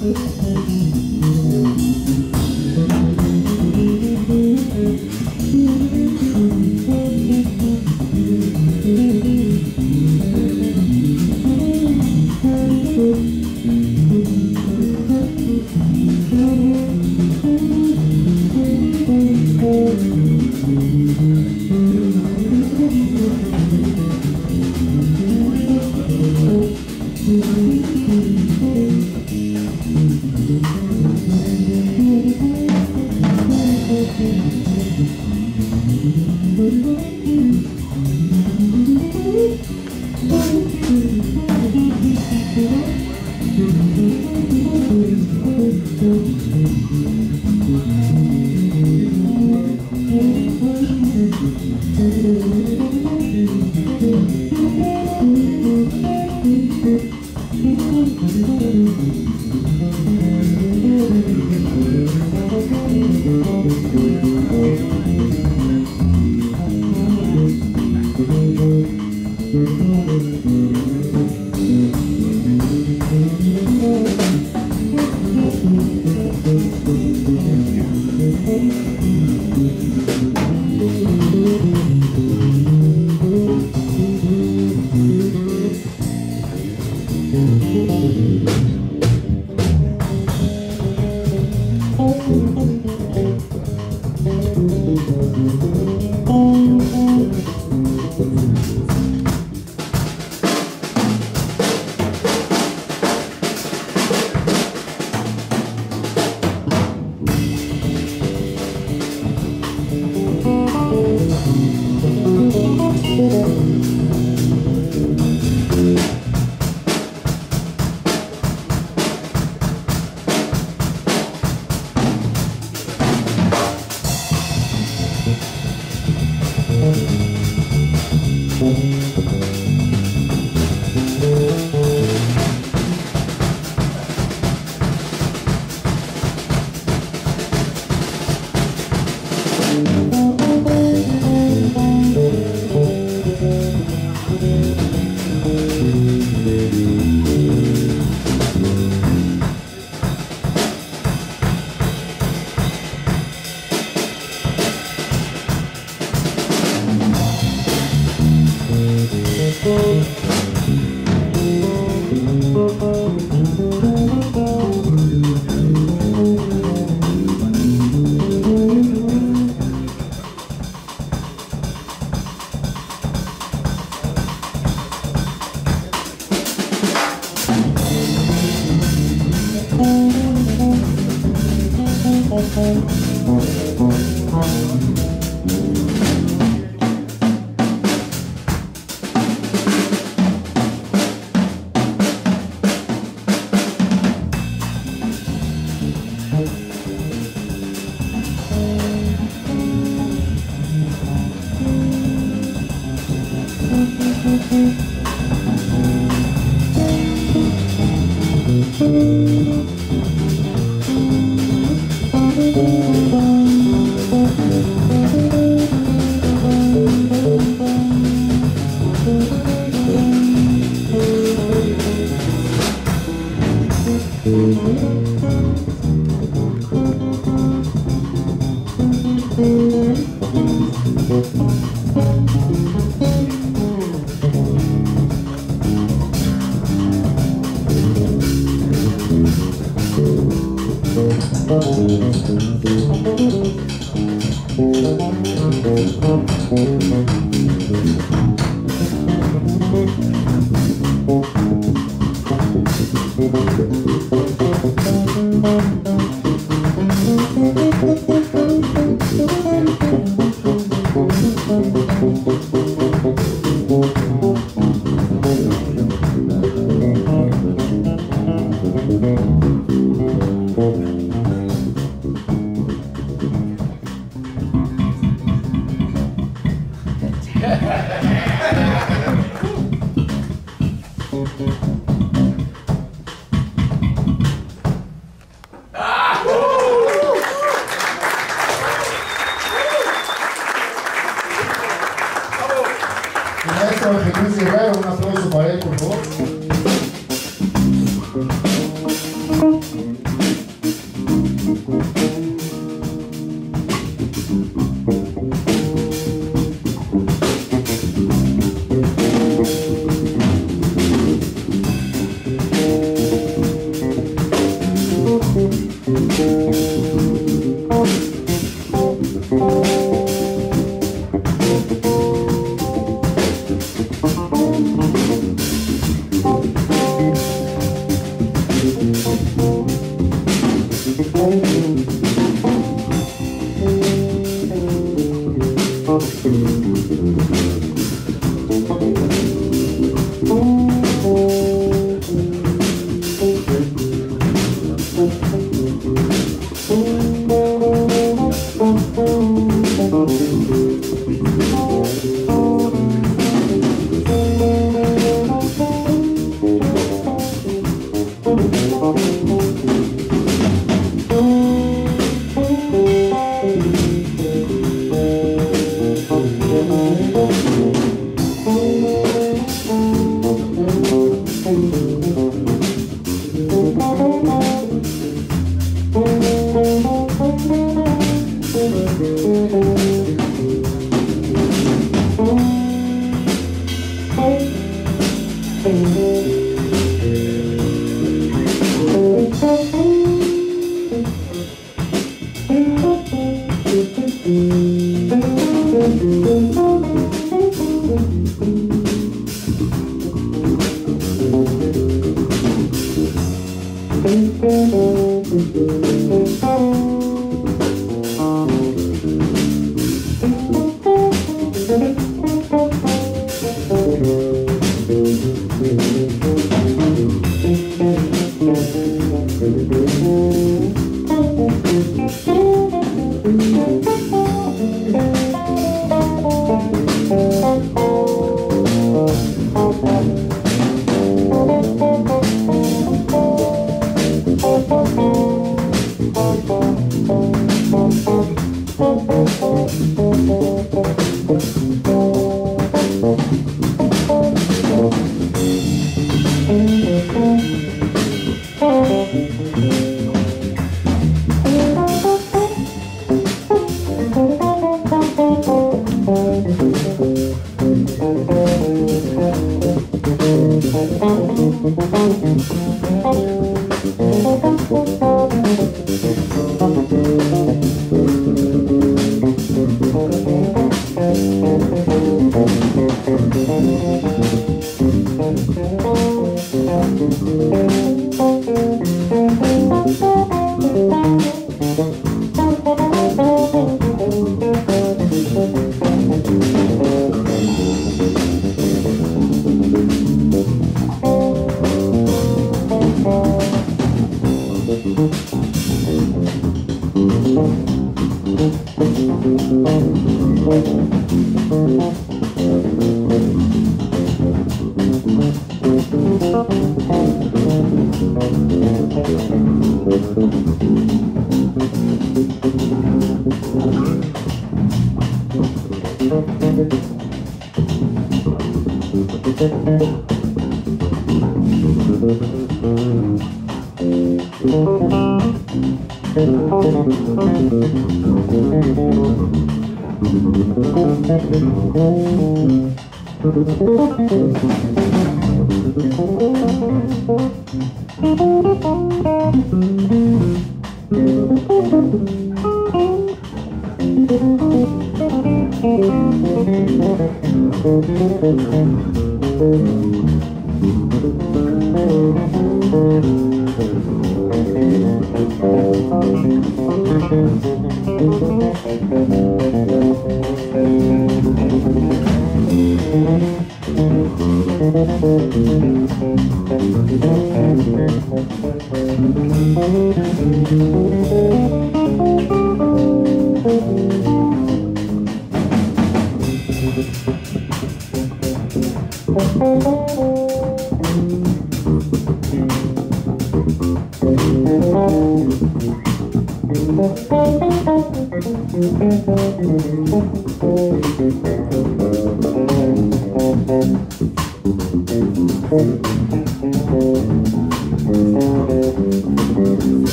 Un aplauso para él, por favor.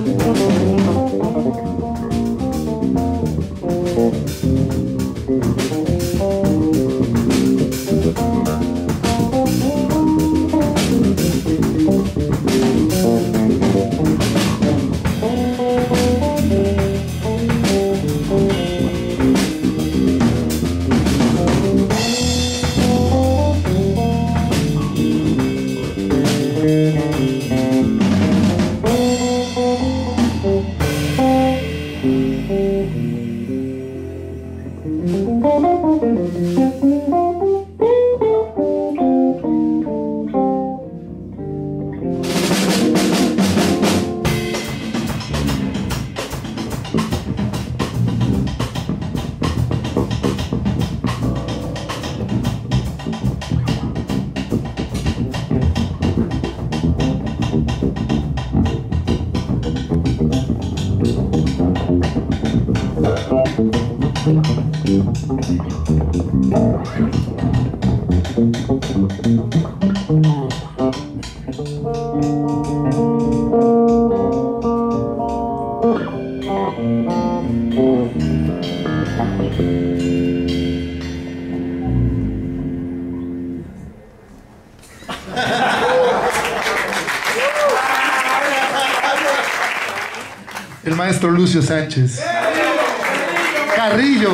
El maestro Lucio Sánchez Carrillo.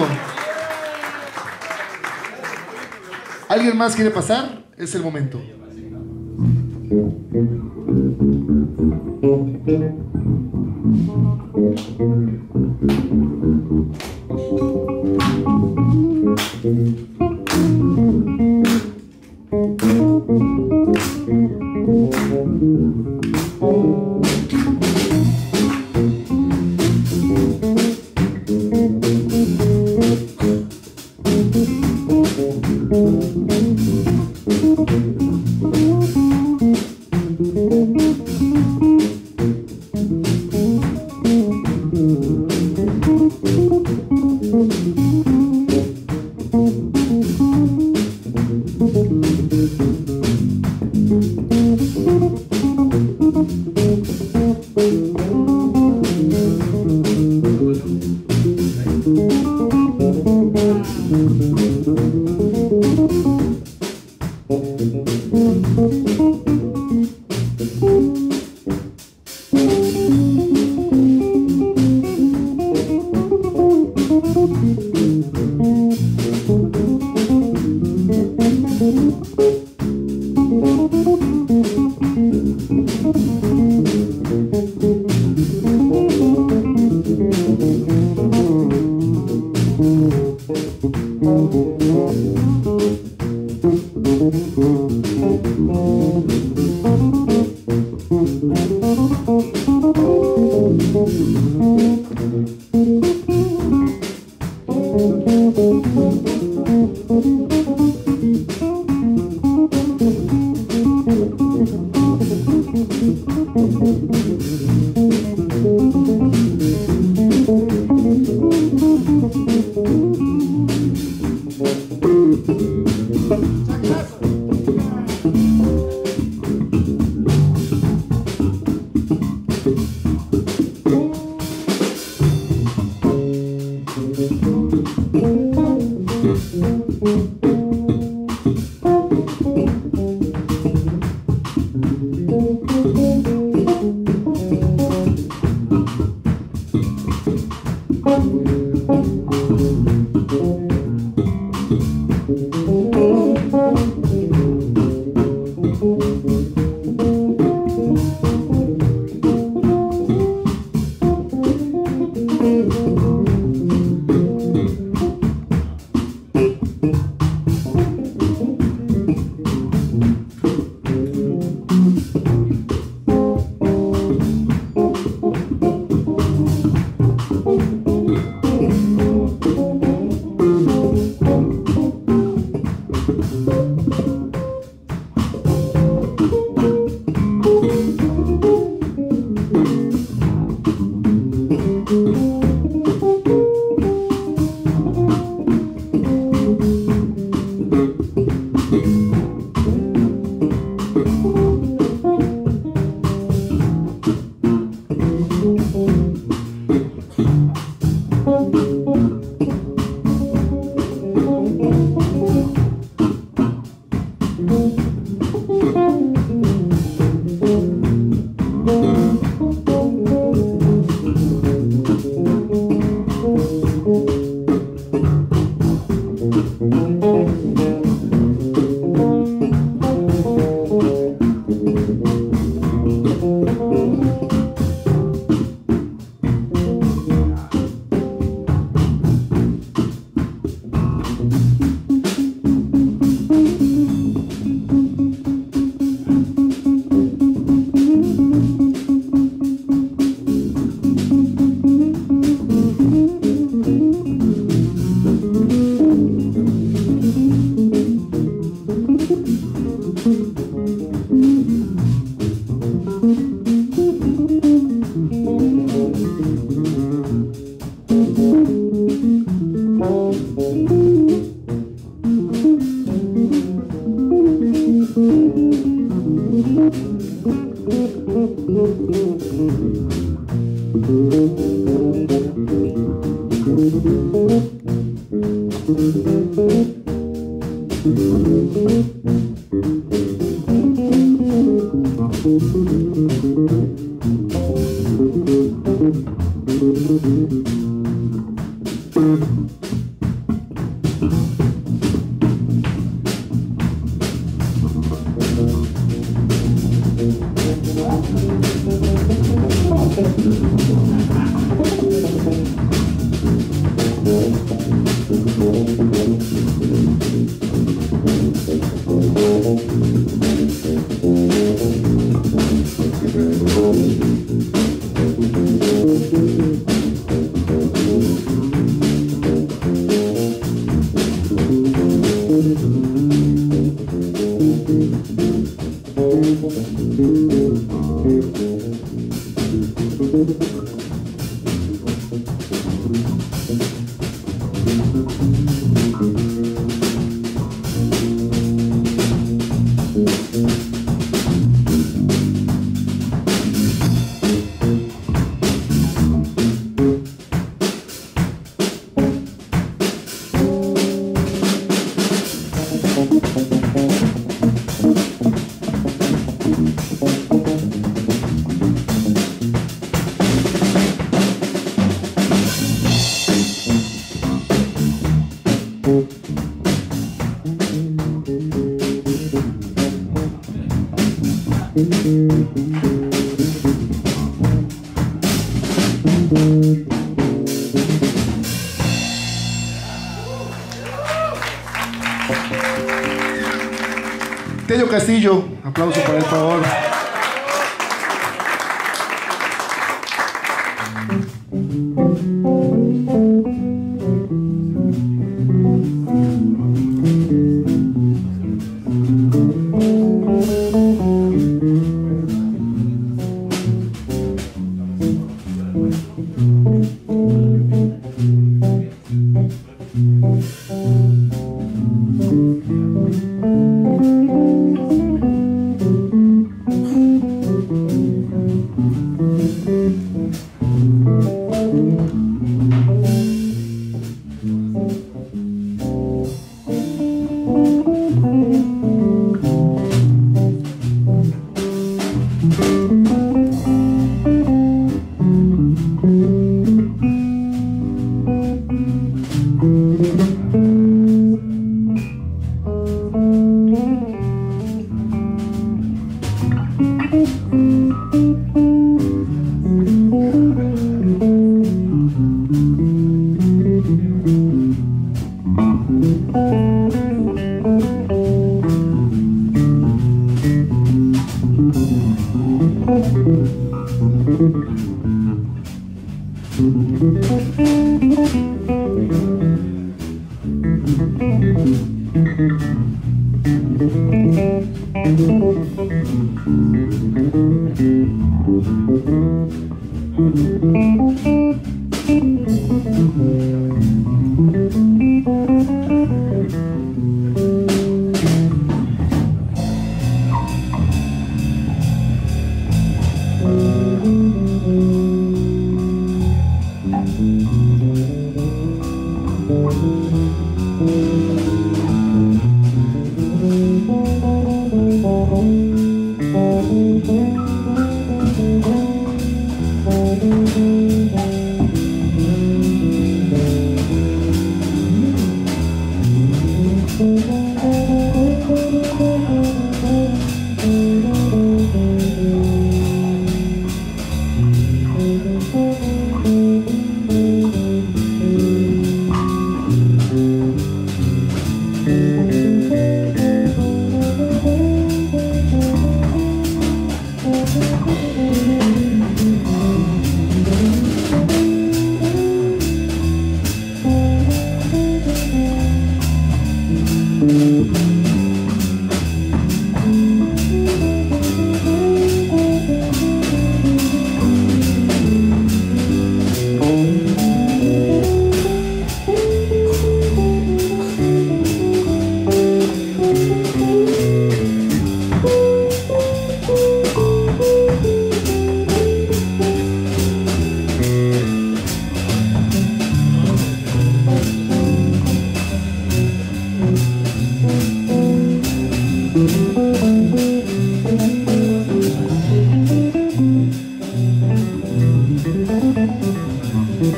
¿Alguien más quiere pasar? Es el momento. Tello Castillo, aplauso por el favor.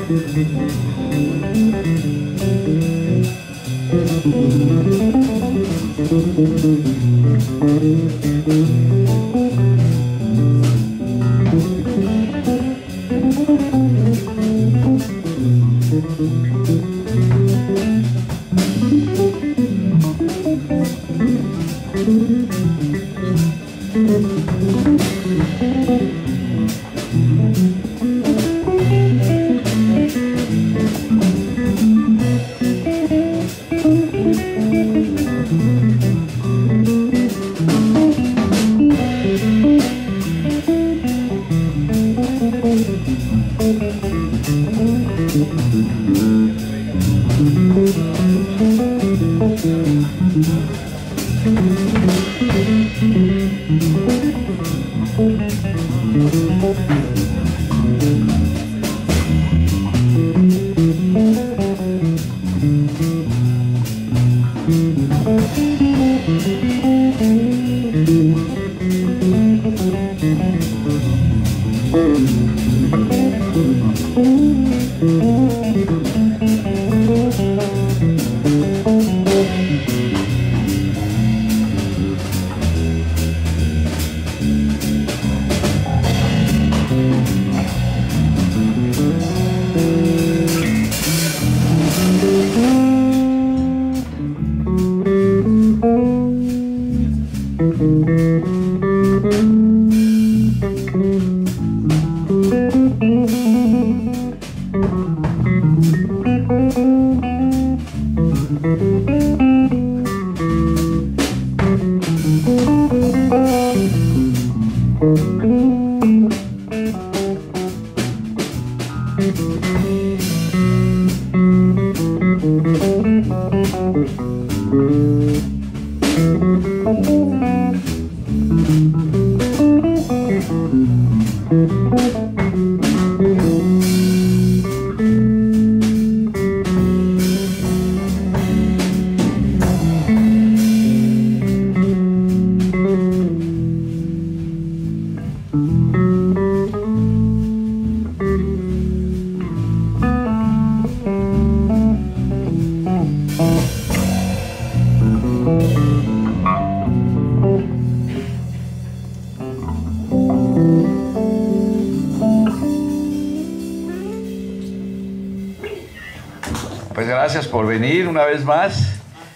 Pues gracias por venir una vez más.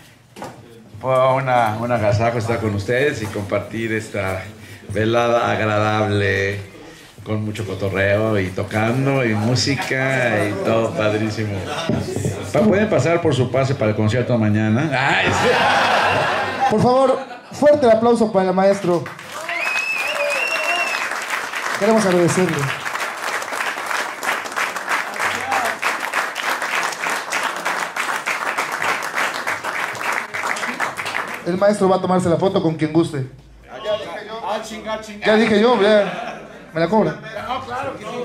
Fue un agasajo estar con ustedes y compartir esta velada agradable con mucho cotorreo y tocando y música y todo padrísimo. Pueden pasar por su pase para el concierto mañana. ¡Ay, sí! Por favor, fuerte el aplauso para el maestro. Queremos agradecerle. El maestro va a tomarse la foto con quien guste. Ya dije yo, ya. ¿Me la cobra? No, claro que sí.